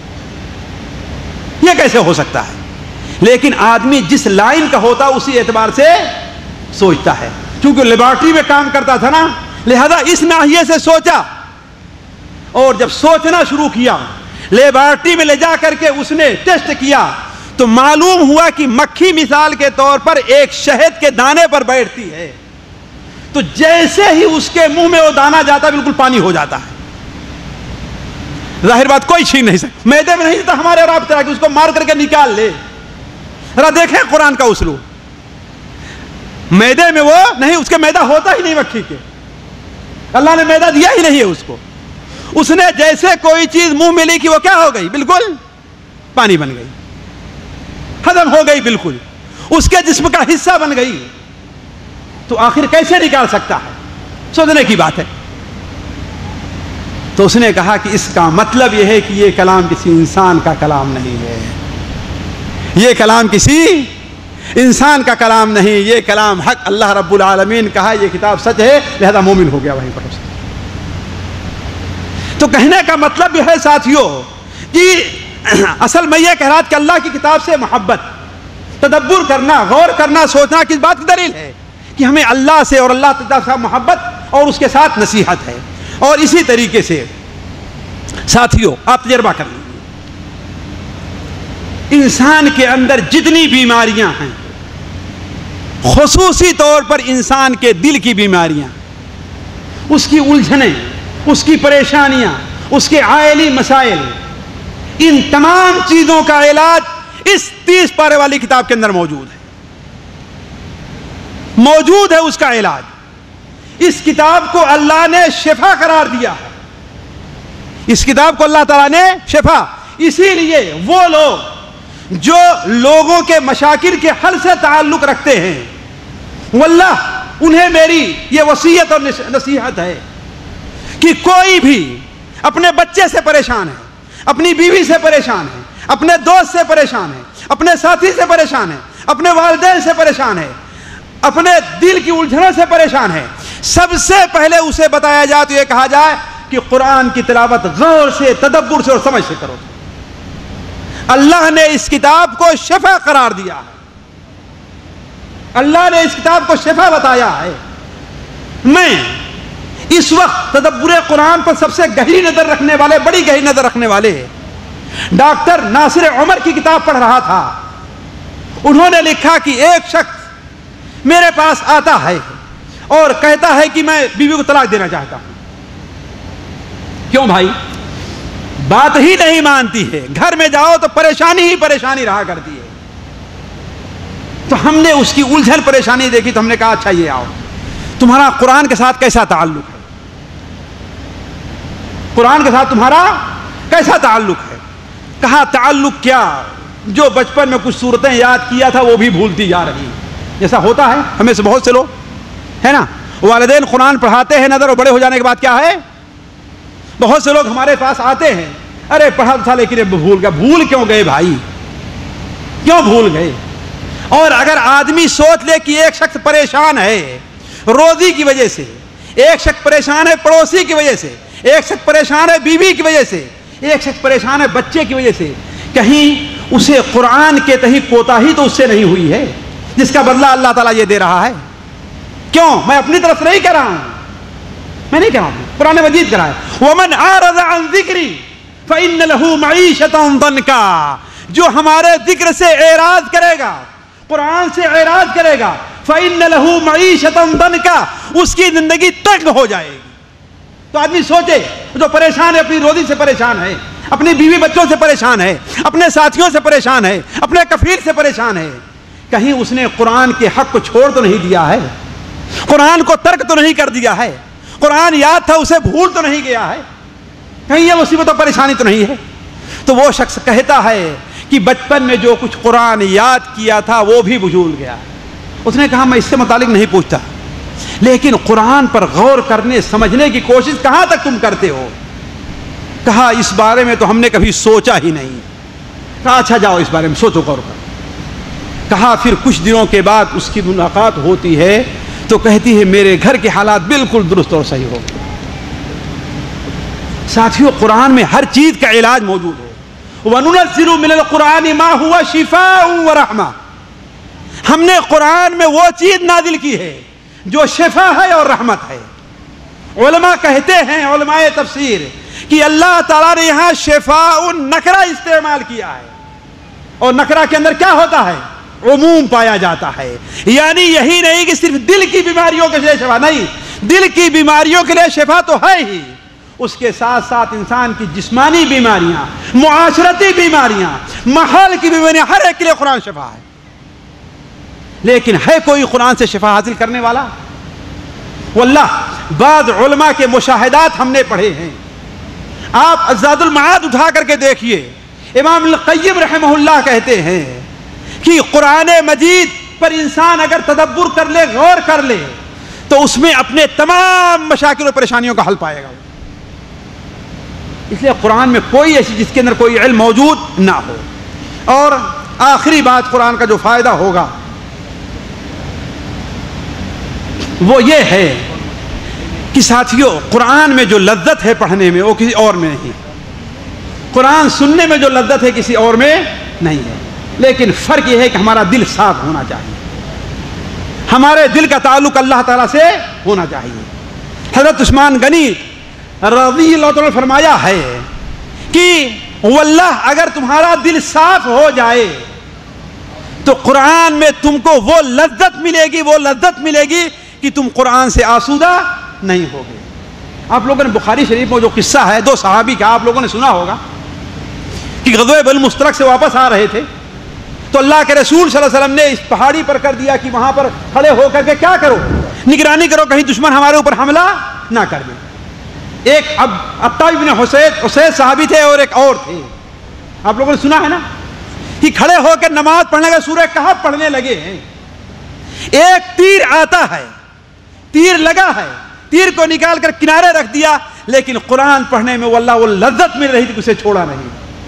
یہ کیسے ہو سکتا ہے؟ لیکن آدمی جس لائن کا ہوتا اسی اعتبار سے سوچتا ہے، کیونکہ لیبارٹری میں کام کرتا تھا نا، لہذا اس ناحیے سے سوچا، اور جب سوچنا شروع کیا، لیبارٹری میں لے جا کر کے اس نے ٹیسٹ کیا، تو معلوم ہوا کہ مکھی مثال کے طور پر ایک شہد کے دانے پر بیٹھتی ہے، تو جیسے ہی اس کے منہ میں وہ دانا جاتا بالکل پانی ہو جاتا ہے۔ ظاہر بات کوئی چھین نہیں سکتا، میدے میں نہیں تھا ہمارے اور آپ طرح کہ اس کو مار کر کے نکال لے۔ ذرا دیکھیں قرآن کا اسلوب، میدے میں وہ نہیں، اس کے میدا ہوتا ہی نہیں مکھی کے، اللہ نے میدا دیا ہی نہیں ہے اس کو۔ اس نے جیسے کوئی چیز منہ میں لی کہ وہ کیا ہو گئی، بالکل پانی بن گئی، ہضم ہو گئی، بالکل اس کے جسم کا حصہ بن گئی۔ تو آخر کیسے نکال سکتا ہے؟ سوچنے کی بات ہے۔ تو اس نے کہا کہ اس کا مطلب یہ ہے کہ یہ کلام کسی انسان کا کلام نہیں ہے، یہ کلام کسی انسان کا کلام نہیں، یہ کلام حق اللہ رب العالمین کا ہے، یہ کتاب سچ ہے، لہذا مومن ہو گیا وہیں پر۔ تو کہنے کا مطلب یہ ہے ساتھیوں کہ اصل میں یہ کہہ رہا تھا کہ اللہ کی کتاب سے محبت، تدبر کرنا، غور کرنا، سوچنا کس بات کی دلیل ہے؟ کہ ہمیں اللہ سے اور اللہ تعالیٰ سے محبت اور اس کے ساتھ نصیحت ہے۔ اور اسی طریقے سے ساتھیوں آپ تجربہ کر لیجیے، انسان کے اندر جتنی بیماریاں ہیں، خصوصی طور پر انسان کے دل کی بیماریاں، اس کی الجھنیں، اس کی پریشانیاں، اس کے عائلی مسائل، ان تمام چیزوں کا علاج اس تیس پارے والی کتاب کے اندر موجود ہے، موجود ہے اس کا علاج۔ اس کتاب کو اللہ نے شفا قرار دیا ہے، اس کتاب کو اللہ تعالیٰ نے شفا، اسی لیے وہ لوگ جو لوگوں کے مشاکل کے حل سے تعلق رکھتے ہیں، واللہ انہیں میری یہ وصیت اور نصیحت ہے کہ کوئی بھی اپنے بچے سے پریشان ہے، اپنی بیوی سے پریشان ہے، اپنے دوست سے پریشان ہے، اپنے ساتھی سے پریشان ہے، اپنے والدین سے پریشان ہے، اپنے دل کی الجھنوں سے پریشان ہے، سب سے پہلے اسے بتایا جائے تو یہ کہا جائے کہ قرآن کی تلاوت غور سے، تدبر سے اور سمجھ سے کرو۔ اللہ نے اس کتاب کو شفا قرار دیا ہے، اللہ نے اس کتاب کو شفا بتایا ہے۔ میں اس وقت تدبر قرآن پر سب سے گہری نظر رکھنے والے، بڑی گہری نظر رکھنے والے ڈاکٹر ناصر عمر کی کتاب پڑھ رہا تھا۔ انہوں نے لکھا کہ ایک شخص میرے پاس آتا ہے اور کہتا ہے کہ میں بیوی کو طلاق دینا چاہتا ہوں۔ کیوں بھائی؟ بات ہی نہیں مانتی ہے، گھر میں جاؤ تو پریشانی ہی پریشانی رہا کرتی ہے۔ تو ہم نے اس کی الجھن پریشانی دیکھی تو ہم نے کہا اچھا یہ آؤ، تمہارا قرآن کے ساتھ کیسا تعلق ہے؟ قرآن کے ساتھ تمہارا کیسا تعلق ہے؟ کہا تعلق کیا، جو بچپن میں کچھ صورتیں یاد کیا تھا وہ بھی بھولتی جا رہی، جیسا ہوتا ہے ہمیں سے بہت سے لوگ ہے نا، والدین قرآن پڑھاتے ہیں نظر، اور بڑے ہو جانے کے بعد کیا ہے، بہت سے لوگ ہمارے پاس آتے ہیں، ارے پڑھا تھا لیکن بھول گیا۔ بھول کیوں گئے بھائی؟ کیوں بھول گئے؟ اور اگر آدمی سوچ لے کہ ایک شخص پریشان ہے روزی کی وجہ سے، ایک شخص پریشان ہے پڑوسی کی وجہ سے، ایک شخص پریشان ہے بیوی کی وجہ سے، ایک شخص پریشان ہے بچے کی وجہ سے، کہیں اسے قرآن کے تہی کوتاہی تو اس سے نہیں ہوئی ہے جس کا بدلہ اللہ تعالیٰ یہ دے رہا ہے؟ کیوں؟ میں اپنی طرف سے نہیں کہہ رہا ہوں، میں نہیں کہہ رہا ہوں، قرآن مجید کہہ رہا ہے وَمَنْ عَارَضَ عَنْ ذِكْرِي فَإِنَّ لَهُ مَعِيشَةً ضَنْكًا، جو ہمارے ذکر سے اعراض کرے گا، قرآن سے اعراض کرے گا، فَإِنَّ لَهُ مَعِيشَةً ضَنْكًا، اس کی زندگی تنگ ہو جائے گی۔ تو آدمی سوچے جو پریشان ہے، اپنی روزی سے پریشان ہے، اپنی بیوی بچوں سے پریشان ہے، اپنے ساتھیوں سے پریشان ہے، اپنے کفیل سے پریشان ہے، کہیں اس نے قرآن کے حق کو چھوڑ تو نہیں دیا ہے، قرآن کو ترک تو نہیں کر دیا ہے، قرآن یاد تھا اسے بھول تو نہیں گیا ہے، کہیں یہ مصیبت و پریشانی تو نہیں ہے؟ تو وہ شخص کہتا ہے کہ بچپن میں جو کچھ قرآن یاد کیا تھا وہ بھی بھول گیا۔ اس نے کہا میں اس سے متعلق نہیں پوچھتا، لیکن قرآن پر غور کرنے سمجھنے کی کوشش کہاں تک تم کرتے ہو؟ کہا اس بارے میں تو ہم نے کبھی سوچا ہی نہیں۔ کہا اچھا جاؤ اس بارے میں سوچو غور کرو۔ کہا پھر کچھ دنوں کے بعد اس کی ملاقات ہوتی ہے تو کہتی ہے میرے گھر کے حالات بالکل درست اور صحیح ہو گئے۔ ساتھیوں قرآن میں ہر چیز کا علاج موجود ہے۔ وَنُنَزِّلُ مِنَ الْقُرْآنِ مَا هُوَ شِفَاءٌ وَرَحْمَةٌ، ہم نے قرآن میں وہ چیز نازل کی ہے جو شفا ہے اور رحمت ہے۔ علماء کہتے ہیں، علماء تفسیر، کہ اللہ تعالیٰ نے یہاں شفاء نکرہ استعمال کیا ہے، اور نکرہ کے اندر کیا ہوتا ہے؟ عموم پایا جاتا ہے، یعنی یہی نہیں کہ صرف دل کی بیماریوں کے لیے شفا، نہیں، دل کی بیماریوں کے لیے شفا تو ہے ہی، اس کے ساتھ ساتھ انسان کی جسمانی بیماریاں، معاشرتی بیماریاں، ماحول کی بیماریاں، ہر ایک کے لیے قرآن شفا ہے۔ لیکن ہے کوئی قرآن سے شفا حاصل کرنے والا؟ واللہ بعض علماء کے مشاہدات ہم نے پڑھے ہیں، آپ زاد المعاد اٹھا کر کے دیکھیے، امام القیم رحمہ اللہ کہتے ہیں کہ قرآن مجید پر انسان اگر تدبر کر لے، غور کر لے، تو اس میں اپنے تمام مشاکل و پریشانیوں کا حل پائے گا۔ اس لیے قرآن میں کوئی ایسی جس کے اندر کوئی علم موجود نہ ہو۔ اور آخری بات قرآن کا جو فائدہ ہوگا وہ یہ ہے کہ ساتھیوں قرآن میں جو لذت ہے پڑھنے میں وہ کسی اور میں نہیں، قرآن سننے میں جو لذت ہے کسی اور میں نہیں ہے، لیکن فرق یہ ہے کہ ہمارا دل صاف ہونا چاہیے، ہمارے دل کا تعلق اللہ تعالیٰ سے ہونا چاہیے۔ حضرت عثمان غنی رضی اللہ عنہ فرمایا ہے کہ واللہ اگر تمہارا دل صاف ہو جائے تو قرآن میں تم کو وہ لذت ملے گی وہ لذت ملے گی کہ تم قرآن سے آسودہ نہیں ہوگے. آپ لوگوں نے بخاری شریف میں جو قصہ ہے دو صحابی کا آپ لوگوں نے سنا ہوگا کہ غزوہ بنی المصطلق سے واپس آ رہے تھے تو اللہ کے رسول صلی اللہ علیہ وسلم نے اس پہاڑی پر کر دیا کہ وہاں پر کھڑے ہو کر کے کیا کرو, نگرانی کرو کہیں دشمن ہمارے اوپر حملہ نہ کر دے. ایک اب عطا بن حسید حسید صحابی تھے اور ایک اور تھے, آپ لوگوں نے سنا ہے نا کہ کھڑے ہو کے نماز پڑھنے کا سورہ کہف پڑھنے لگے ہیں. ایک تیر آتا ہے, تیر لگا ہے, تیر کو نکال کر کنارے رکھ دیا, لیکن قرآن پڑھنے میں واللہ وہ لذت مل رہی تھی کہ اسے چھوڑا نہیں.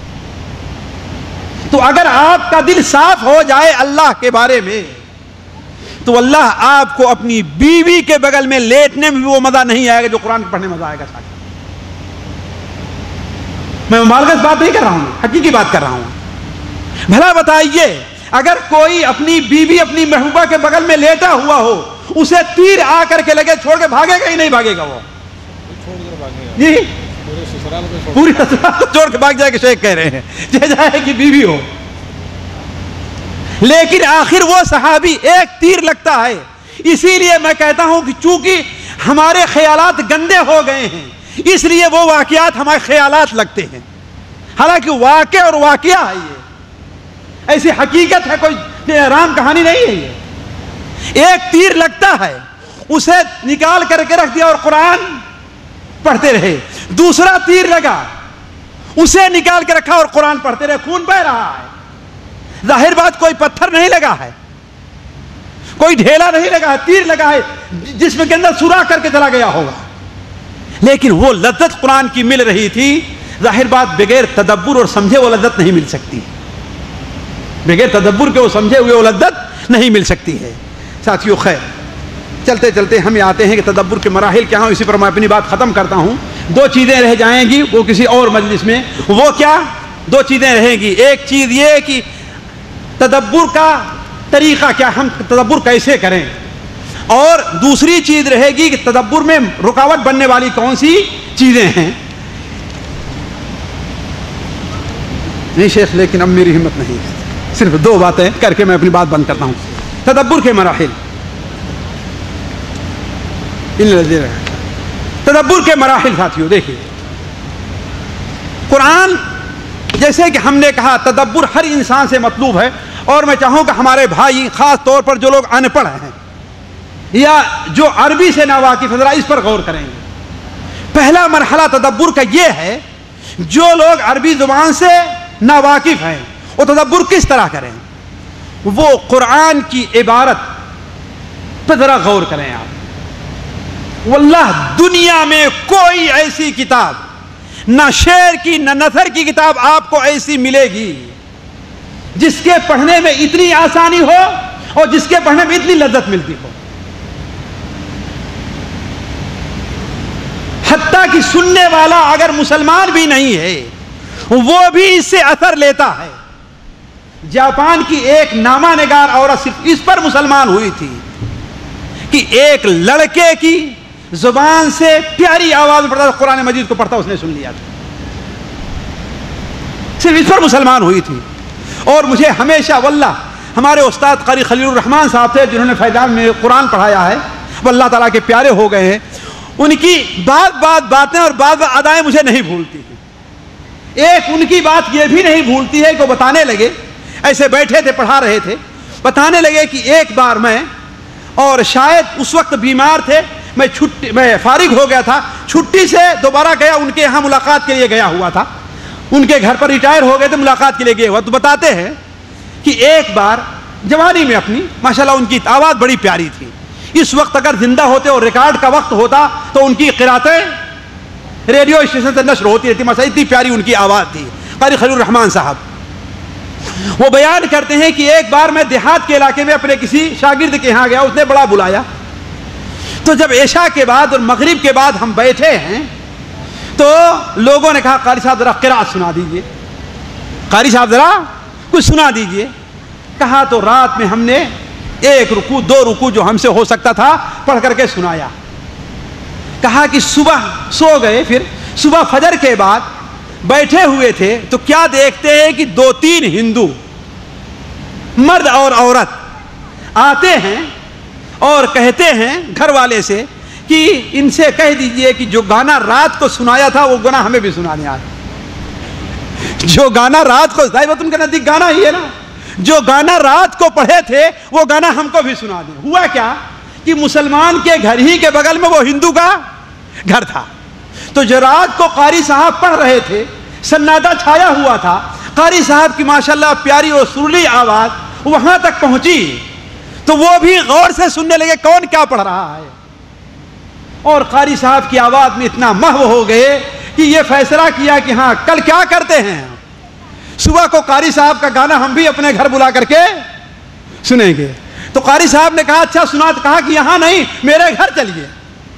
تو اگر آپ کا دل صاف ہو جائے اللہ کے بارے میں تو اللہ آپ کو اپنی بیوی کے بغل میں لیٹنے میں بھی وہ مزہ نہیں آئے گا جو قرآن پڑھنے میں مزہ آئے گا. ساتھ میں مبالغہ بات نہیں کر رہا ہوں, حقیقی بات کر رہا ہوں. بھلا بتائیے اگر کوئی اپنی بیوی اپنی محبوبہ کے بغل میں لیٹا ہوا ہو, اسے تیر آ کر کے لگے چھوڑ کے بھاگے گا ہی نہیں بھاگے گا؟ وہ جی پوری سسرال کو چھوڑ کے بھاگ جائے کہ شیخ کہہ رہے ہیں جہ جائے کہ بیوی ہو. لیکن آخر وہ صحابی ایک تیر لگتا ہے. اسی لیے میں کہتا ہوں کہ چونکہ ہمارے خیالات گندے ہو گئے ہیں اس لیے وہ واقعات ہمارے خیالات لگتے ہیں, حالانکہ واقع اور واقعہ ہے, یہ ایسی حقیقت ہے, کوئی رام کہانی نہیں ہے. یہ ایک تیر لگتا ہے اسے نکال کر کے رکھ دیا اور قرآن پڑھتے رہے. دوسرا تیر لگا اسے نکال کے رکھا اور قرآن پڑھتے رہے. خون بہ رہا ہے, ظاہر بات کوئی پتھر نہیں لگا ہے, کوئی ڈھیلا نہیں لگا ہے, تیر لگا ہے جس میں کے اندر سوراخ کر کے چلا گیا ہوگا, لیکن وہ لذت قرآن کی مل رہی تھی. ظاہر بات بغیر تدبر اور سمجھے وہ لذت نہیں مل سکتی, بغیر تدبر کے وہ سمجھے ہوئے وہ لذت نہیں مل سکتی ہے. ساتھیو خیر چلتے چلتے ہم آتے ہیں کہ تدبر کے مراحل کیا ہیں, اسی پر میں اپنی بات ختم کرتا ہوں. دو چیزیں رہ جائیں گی وہ کسی اور مجلس میں. وہ کیا دو چیزیں رہیں گی؟ ایک چیز یہ کہ تدبر کا طریقہ کیا, ہم تدبر کیسے کریں, اور دوسری چیز رہے گی کہ تدبر میں رکاوٹ بننے والی کون سی چیزیں ہیں. نہیں شیخ لیکن اب میری ہمت نہیں, صرف دو باتیں کر کے میں اپنی بات بند کرتا ہوں. تدبر کے مراحل, تدبر کے مراحل ساتھیوں دیکھیے, قرآن جیسے کہ ہم نے کہا تدبر ہر انسان سے مطلوب ہے, اور میں چاہوں کہ ہمارے بھائی خاص طور پر جو لوگ ان پڑھ ہیں یا جو عربی سے ناواقف ہیں ذرا اس پر غور کریں گے. پہلا مرحلہ تدبر کا یہ ہے جو لوگ عربی زبان سے ناواقف ہیں وہ تدبر کس طرح کریں, وہ قرآن کی عبارت پہ ذرا غور کریں. آپ واللہ دنیا میں کوئی ایسی کتاب نہ شعر کی نہ نثر کی کتاب آپ کو ایسی ملے گی جس کے پڑھنے میں اتنی آسانی ہو اور جس کے پڑھنے میں اتنی لذت ملتی ہو. حتیٰ کہ سننے والا اگر مسلمان بھی نہیں ہے وہ بھی اس سے اثر لیتا ہے. جاپان کی ایک نامہ نگار عورت صرف اس پر مسلمان ہوئی تھی کہ ایک لڑکے کی زبان سے پیاری آواز میں پڑھتا, قرآن مجید کو پڑھتا, اس نے سن لیا تھا. صرف اس پر مسلمان ہوئی تھی. اور مجھے ہمیشہ واللہ ہمارے استاد قاری خلیل الرحمان صاحب تھے جنہوں نے فیضان میں قرآن پڑھایا ہے, وہ اللہ تعالیٰ کے پیارے ہو گئے ہیں. ان کی بات بات باتیں اور بعض ادائیں مجھے نہیں بھولتی ہیں. ایک ان کی بات یہ بھی نہیں بھولتی ہے کہ وہ بتانے لگے, ایسے بیٹھے تھے پڑھا رہے تھے, بتانے لگے کہ ایک بار میں, اور شاید اس وقت بیمار تھے, میں چھٹی میں فارغ ہو گیا تھا, چھٹی سے دوبارہ گیا, ان کے یہاں ملاقات کے لیے گیا ہوا تھا, ان کے گھر پر ریٹائر ہو گئے تھے, ملاقات کے لیے گئے ہوا. تو بتاتے ہیں کہ ایک بار جوانی میں اپنی ماشاءاللہ ان کی آواز بڑی پیاری تھی. اس وقت اگر زندہ ہوتے اور ریکارڈ کا وقت ہوتا تو ان کی قراتیں ریڈیو اسٹیشن سے نشر ہوتی رہتی, ماشاءاللہ اتنی پیاری ان کی آواز تھی. قاری خلیل الرحمان صاحب وہ بیان کرتے ہیں کہ ایک بار میں دیہات کے علاقے میں اپنے کسی شاگرد کے یہاں گیا, اس نے بڑا بلایا. تو جب عشاء کے بعد اور مغرب کے بعد ہم بیٹھے ہیں تو لوگوں نے کہا قاری صاحب ذرا قرات سنا دیجئے, قاری صاحب ذرا کچھ سنا دیجئے. کہا تو رات میں ہم نے ایک رکوع دو رکوع جو ہم سے ہو سکتا تھا پڑھ کر کے سنایا. کہا کہ صبح سو گئے, پھر صبح فجر کے بعد بیٹھے ہوئے تھے تو کیا دیکھتے ہیں کہ دو تین ہندو مرد اور عورت آتے ہیں اور کہتے ہیں گھر والے سے کہ ان سے کہہ دیجئے کہ جو گانا رات کو سنایا تھا وہ گانا ہمیں بھی سنانے آتا، جو گانا رات کو ظاہر ان کے نزدیک گانا ہی ہے نا، جو گانا رات کو پڑھے تھے وہ گانا ہم کو بھی سنا دیں۔ ہوا کیا کہ مسلمان کے گھر ہی کے بغل میں وہ ہندو کا گھر تھا، تو جو رات کو قاری صاحب پڑھ رہے تھے، سناٹا چھایا ہوا تھا، قاری صاحب کی ماشاءاللہ پیاری اور سریلی آواز وہاں تک پہنچی تو وہ بھی غور سے سننے لگے کون کیا پڑھ رہا ہے، اور قاری صاحب کی آواز میں اتنا محو ہو گئے کہ یہ فیصلہ کیا کہ ہاں کل کیا کرتے ہیں، صبح کو قاری صاحب کا گانا ہم بھی اپنے گھر بلا کر کے سنیں گے۔ تو قاری صاحب نے کہا اچھا سنا، تو کہا کہ یہاں نہیں، میرے گھر چلیے،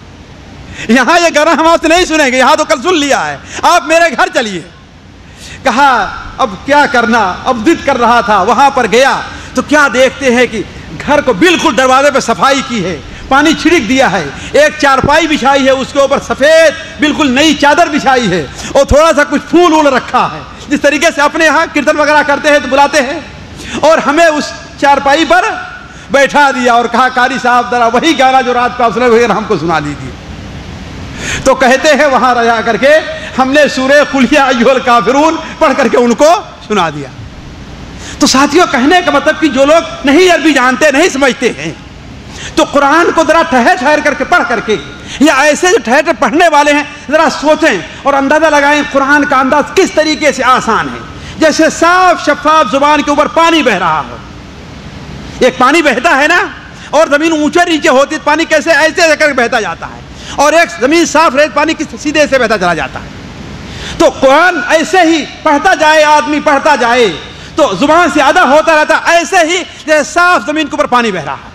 یہاں یہ گانا ہم آپ سے نہیں سنیں گے، یہاں تو کل سن لیا ہے، آپ میرے گھر چلیے۔ کہا اب کیا کرنا، اب ضد کر رہا تھا، وہاں پر گیا تو کیا دیکھتے ہیں کہ گھر کو بالکل دروازے پہ صفائی کی ہے، پانی چھڑک دیا ہے، ایک چارپائی بچھائی ہے، اس کے اوپر سفید بالکل نئی چادر بچھائی ہے، اور تھوڑا سا کچھ پھول وول رکھا ہے، جس طریقے سے اپنے یہاں کیرتن وغیرہ کرتے ہیں تو بلاتے ہیں، اور ہمیں اس چارپائی پر بیٹھا دیا اور کہا قاری صاحب ذرا وہی گانا جو رات کو آپ سنے ہوئے ہم کو سنا دیجیے۔ تو کہتے ہیں وہاں رجا کر کے ہم نے سورہ قل یا ایھا الکافرون پڑھ کر کے ان کو سنا دیا۔ تو ساتھیوں کہنے کا مطلب کہ جو لوگ نہیں عربی جانتے، نہیں سمجھتے ہیں، تو قرآن کو ذرا ٹھہر ٹھہر کر کے پڑھ کر کے، یا ایسے جو ٹھہر پڑھنے والے ہیں ذرا سوچیں اور اندازہ لگائیں قرآن کا انداز کس طریقے سے آسان ہے، جیسے صاف شفاف زبان کے اوپر پانی بہ رہا ہو۔ ایک پانی بہتا ہے نا، اور زمین اونچے نیچے ہوتی ہے، پانی کیسے ایسے کر کے بہتا جاتا ہے، اور ایک زمین صاف رہے پانی کس سیدھے سے بہتا چلا جاتا ہے۔ تو قرآن ایسے ہی پڑھتا جائے، آدمی پڑھتا جائے تو زبان سے ادا ہوتا رہتا، ایسے ہی جیسے صاف زمین کے اوپر پانی بہ رہا ہے۔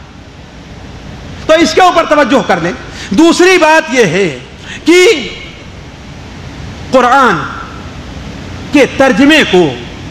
تو اس کے اوپر توجہ کر لیں۔ دوسری بات یہ ہے کہ قرآن کے ترجمے کو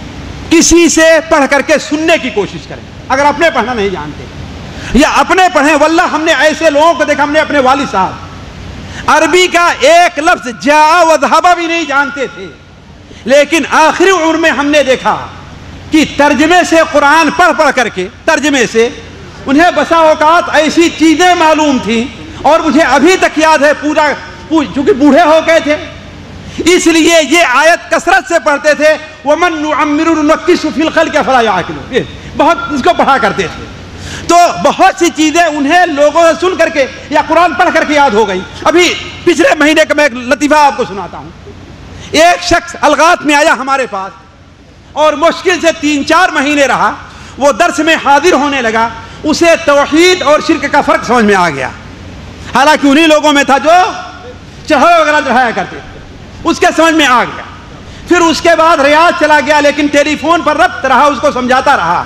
کسی سے پڑھ کر کے سننے کی کوشش کریں، اگر اپنے پڑھنا نہیں جانتے، یا اپنے پڑھیں۔ واللہ ہم نے ایسے لوگوں کو دیکھا، ہم نے اپنے والد صاحب عربی کا ایک لفظ جاء و ذهب بھی نہیں جانتے تھے، لیکن آخری عمر میں ہم نے دیکھا کہ ترجمے سے قرآن پڑھ پڑھ کر کے، ترجمے سے انہیں بسا اوقات ایسی چیزیں معلوم تھیں، اور مجھے ابھی تک یاد ہے پورا، چونکہ بوڑھے ہو گئے تھے اس لیے یہ آیت کثرت سے پڑھتے تھے، وَمَن نُعَمِّرُ نُنَكِّسُ فِي الْخَلْقِ فَلَا يَعْقِلُونَ، بہت اس کو پڑھا کرتے تھے۔ تو بہت سی چیزیں انہیں لوگوں سے سن کر کے یا قرآن پڑھ کر کے یاد ہو گئی۔ ابھی پچھلے مہینے کا میں ایک لطیفہ آپ کو سناتا ہوں۔ ایک شخص الغات میں آیا ہمارے پاس، اور مشکل سے تین چار مہینے رہا، وہ درس میں حاضر ہونے لگا، اسے توحید اور شرک کا فرق سمجھ میں آ گیا، حالانکہ انہی لوگوں میں تھا جو چڑھاوا وغیرہ چڑھایا کرتے تھے، اس کے سمجھ میں آ گیا۔ پھر اس کے بعد ریاض چلا گیا، لیکن ٹیلی فون پر ربط رہا، اس کو سمجھاتا رہا،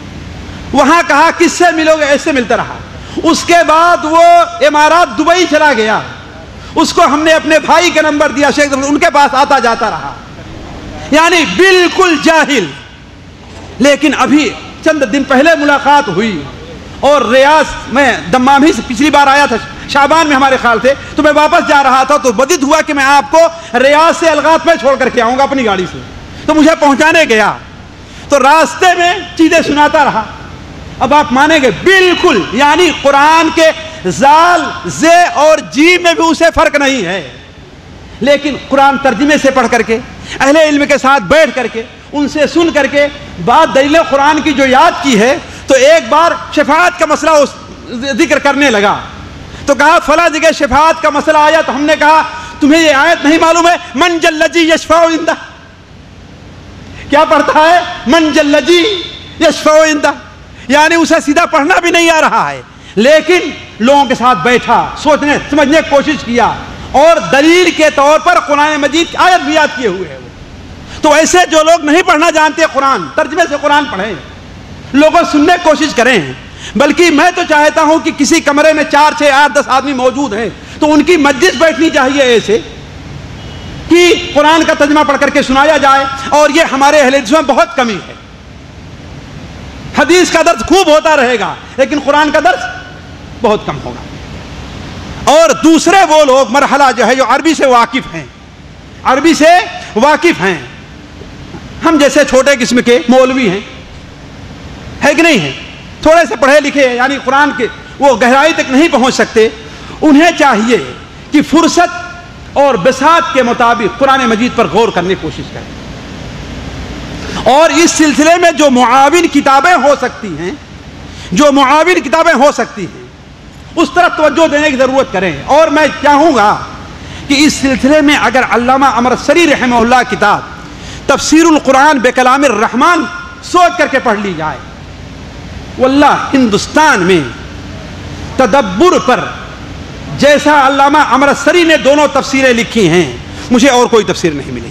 وہاں کہا کس سے ملو گے، ایسے ملتا رہا۔ اس کے بعد وہ امارات دبئی چلا گیا، اس کو ہم نے اپنے بھائی کا نمبر دیا، شیخ ان کے پاس آتا جاتا رہا، یعنی بالکل جاہل۔ لیکن ابھی چند دن پہلے ملاقات ہوئی، اور ریاض میں دمام ہی سے پچھلی بار آیا تھا، شعبان میں ہمارے خیال تھے، تو میں واپس جا رہا تھا، تو بدت ہوا کہ میں آپ کو ریاض سے الغات میں چھوڑ کر کے آؤں گا اپنی گاڑی سے، تو مجھے پہنچانے گیا، تو راستے میں چیزیں سناتا رہا۔ اب آپ مانیں گے بالکل، یعنی قرآن کے زال زے اور جیم میں بھی اسے فرق نہیں ہے، لیکن قرآن ترجمے سے پڑھ کر کے، اہل علم کے ساتھ بیٹھ کر کے، ان سے سن کر کے بات دلیل قرآن کی جو یاد کی ہے، تو ایک بار شفاعت کا مسئلہ ذکر کرنے لگا، تو کہا فلاں جگہ شفاعت کا مسئلہ آیا، تو ہم نے کہا تمہیں یہ آیت نہیں معلوم ہے، من جلجی یشفع عندہ، کیا پڑھتا ہے، من جلجی یشفع عندہ، یعنی اسے سیدھا پڑھنا بھی نہیں آ رہا ہے، لیکن لوگوں کے ساتھ بیٹھا، سوچنے سمجھنے کی کوشش کیا، اور دلیل کے طور پر قرآن مجید کی آیت بھی یاد کیے ہوئے ہیں۔ تو ایسے جو لوگ نہیں پڑھنا جانتے قرآن، ترجمے سے قرآن پڑھیں، لوگوں سننے کی کوشش کریں۔ بلکہ میں تو چاہتا ہوں کہ کسی کمرے میں چار چھ آٹھ دس آدمی موجود ہیں تو ان کی مجلس بیٹھنی چاہیے ایسے کہ قرآن کا ترجمہ پڑھ کر کے سنایا جائے، اور یہ ہمارے اہل حدیث میں بہت کمی ہے۔ حدیث کا درس خوب ہوتا رہے گا، لیکن قرآن کا درس بہت کم ہوگا۔ اور دوسرے وہ لوگ مرحلہ جو ہے جو عربی سے واقف ہیں، عربی سے واقف ہیں. ہم جیسے چھوٹے قسم کے مولوی ہیں, ہے کہ نہیں ہیں, تھوڑے سے پڑھے لکھے یعنی قرآن کے وہ گہرائی تک نہیں پہنچ سکتے, انہیں چاہیے کہ فرصت اور بساط کے مطابق قرآن مجید پر غور کرنے کی کوشش کریں, اور اس سلسلے میں جو معاون کتابیں ہو سکتی ہیں جو معاون کتابیں ہو سکتی ہیں اس طرف توجہ دینے کی ضرورت کریں. اور میں چاہوں گا کہ اس سلسلے میں اگر علامہ امرتسری رحمہ اللہ کتاب تفسیر القرآن بکلام الرحمن سوچ کر کے پڑھ لی جائے. واللہ ہندوستان میں تدبر پر جیسا علامہ امرتسری نے دونوں تفسیریں لکھی ہیں مجھے اور کوئی تفسیر نہیں ملی.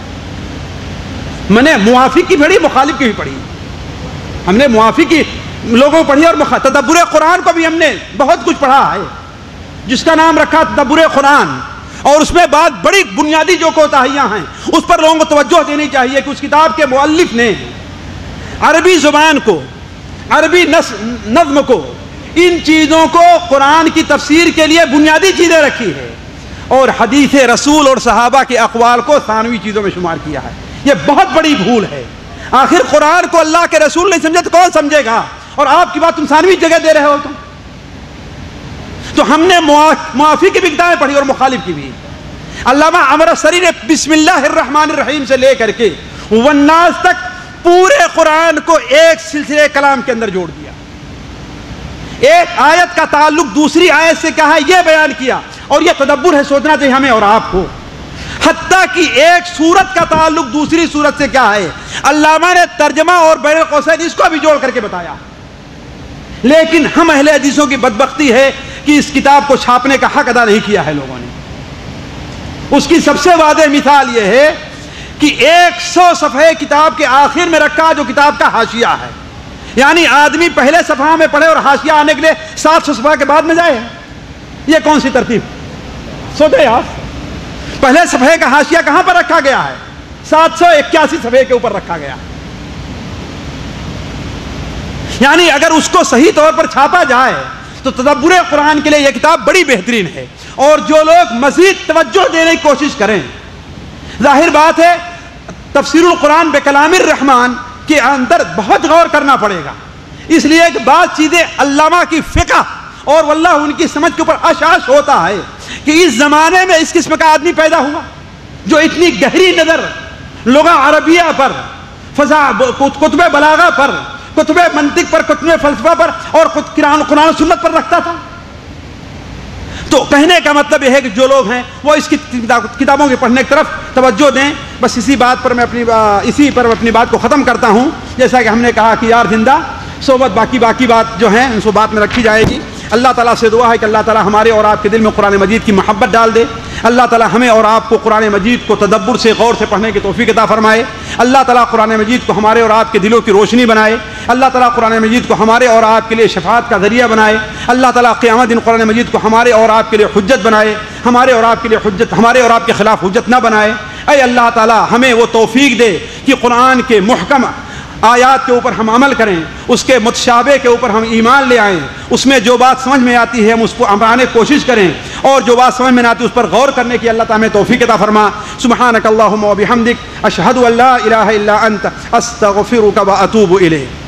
میں نے موافق کی پڑھی, مخالف کی بھی پڑھی, ہم نے موافق کی لوگوں کو پڑھی اور تدبر قرآن کو بھی ہم نے بہت کچھ پڑھا ہے جس کا نام رکھا تدبر قرآن, اور اس میں بعد بڑی بنیادی جو کوتاہیاں ہیں اس پر لوگوں کو توجہ دینی چاہیے کہ اس کتاب کے مؤلف نے عربی زبان کو, عربی نظم کو, ان چیزوں کو قرآن کی تفسیر کے لیے بنیادی چیزیں رکھی ہے, اور حدیث رسول اور صحابہ کے اقوال کو ثانوی چیزوں میں شمار کیا ہے. یہ بہت بڑی بھول ہے. آخر قرآن کو اللہ کے رسول نہیں سمجھے تو کون سمجھے گا, اور آپ کی بات تم ثانوی جگہ دے رہے ہو. تم تو ہم نے موافق کی بھی کتابیں پڑھی اور مخالف کی بھی. علامہ امرتسری نے بسم اللہ الرحمن الرحیم سے لے کر کے والناس تک پورے قرآن کو ایک سلسلے کلام کے اندر جوڑ دیا. ایک آیت کا تعلق دوسری آیت سے کیا ہے یہ بیان کیا, اور یہ تدبر ہے, سوچنا چاہیے ہمیں اور آپ کو. حتیٰ کہ ایک سورت کا تعلق دوسری سورت سے کیا ہے علامہ نے ترجمہ اور بین القوسین اس کو بھی جوڑ کر کے بتایا. لیکن ہم اہل حدیثوں کی بدبختی ہے کہ اس کتاب کو چھاپنے کا حق ادا نہیں کیا ہے لوگوں نے. اس کی سب سے واضح مثال یہ ہے کہ ایک سو صفحے کتاب کے آخر میں رکھا جو کتاب کا حاشیہ ہے, یعنی آدمی پہلے صفحہ میں پڑھے اور حاشیہ آنے کے لیے سات سو صفحہ کے بعد میں جائے. یہ کون سی ترتیب سوچے آپ؟ پہلے صفحے کا حاشیہ کہاں پر رکھا گیا ہے؟ سات سو اکیاسی صفحے کے اوپر رکھا گیا. یعنی اگر اس کو صحیح طور پر چھاپا جائے تو تدبر قرآن کے لیے یہ کتاب بڑی بہترین ہے. اور جو لوگ مزید توجہ دینے کی کوشش کریں, ظاہر بات ہے تفسیر القرآن بکلام الرحمن کے اندر بہت غور کرنا پڑے گا, اس لیے کہ بعض چیزیں علامہ کی فقہ اور واللہ ان کی سمجھ کے اوپر اشاش ہوتا ہے کہ اس زمانے میں اس قسم کا آدمی پیدا ہوا جو اتنی گہری نظر لغہ عربیہ پر, فضا کتب بلاغہ پر, کتب منطق پر, کتب فلسفہ پر اور قرآن و سنت پر رکھتا تھا. تو کہنے کا مطلب یہ ہے کہ جو لوگ ہیں وہ اس کی کتابوں کے پڑھنے کی طرف توجہ دیں. بس اسی بات پر میں اپنی اسی پر اپنی بات کو ختم کرتا ہوں. جیسا کہ ہم نے کہا کہ یار زندہ صحبت باقی باقی بات جو ہیں ان کو بات میں رکھی جائے گی. اللہ تعالیٰ سے دعا ہے کہ اللہ تعالیٰ ہمارے اور آپ کے دل میں قرآن مجید کی محبت ڈال دے. اللہ تعالیٰ ہمیں اور آپ کو قرآن مجید کو تدبر سے غور سے پڑھنے کی توفیق عطا فرمائے. اللہ تعالیٰ قرآن مجید کو ہمارے اور آپ کے دلوں کی روشنی بنائے. اللہ تعالیٰ قرآن مجید کو ہمارے اور آپ کے لیے شفاعت کا ذریعہ بنائے. اللہ تعالیٰ قیامت دن قرآن مجید کو ہمارے اور آپ کے لیے حجت بنائے, ہمارے اور آپ کے لیے حجت ہمارے اور آپ کے خلاف حجت نہ بنائے. اے اللہ تعالیٰ ہمیں وہ توفیق دے کہ قرآن کے محکم آیات کے اوپر ہم عمل کریں, اس کے متشابہ کے اوپر ہم ایمان لے آئیں, اس میں جو بات سمجھ میں آتی ہے ہم اس کو اپنانے کی کوشش کریں, اور جو بات سمجھ میں نہ آتی اس پر غور کرنے کی اللہ تعالیٰ ہمیں توفیق عطا فرما. سبحانک اللہم و بحمدک اشہد ان لا الہ الا انت استغفرک و اتوب الیک.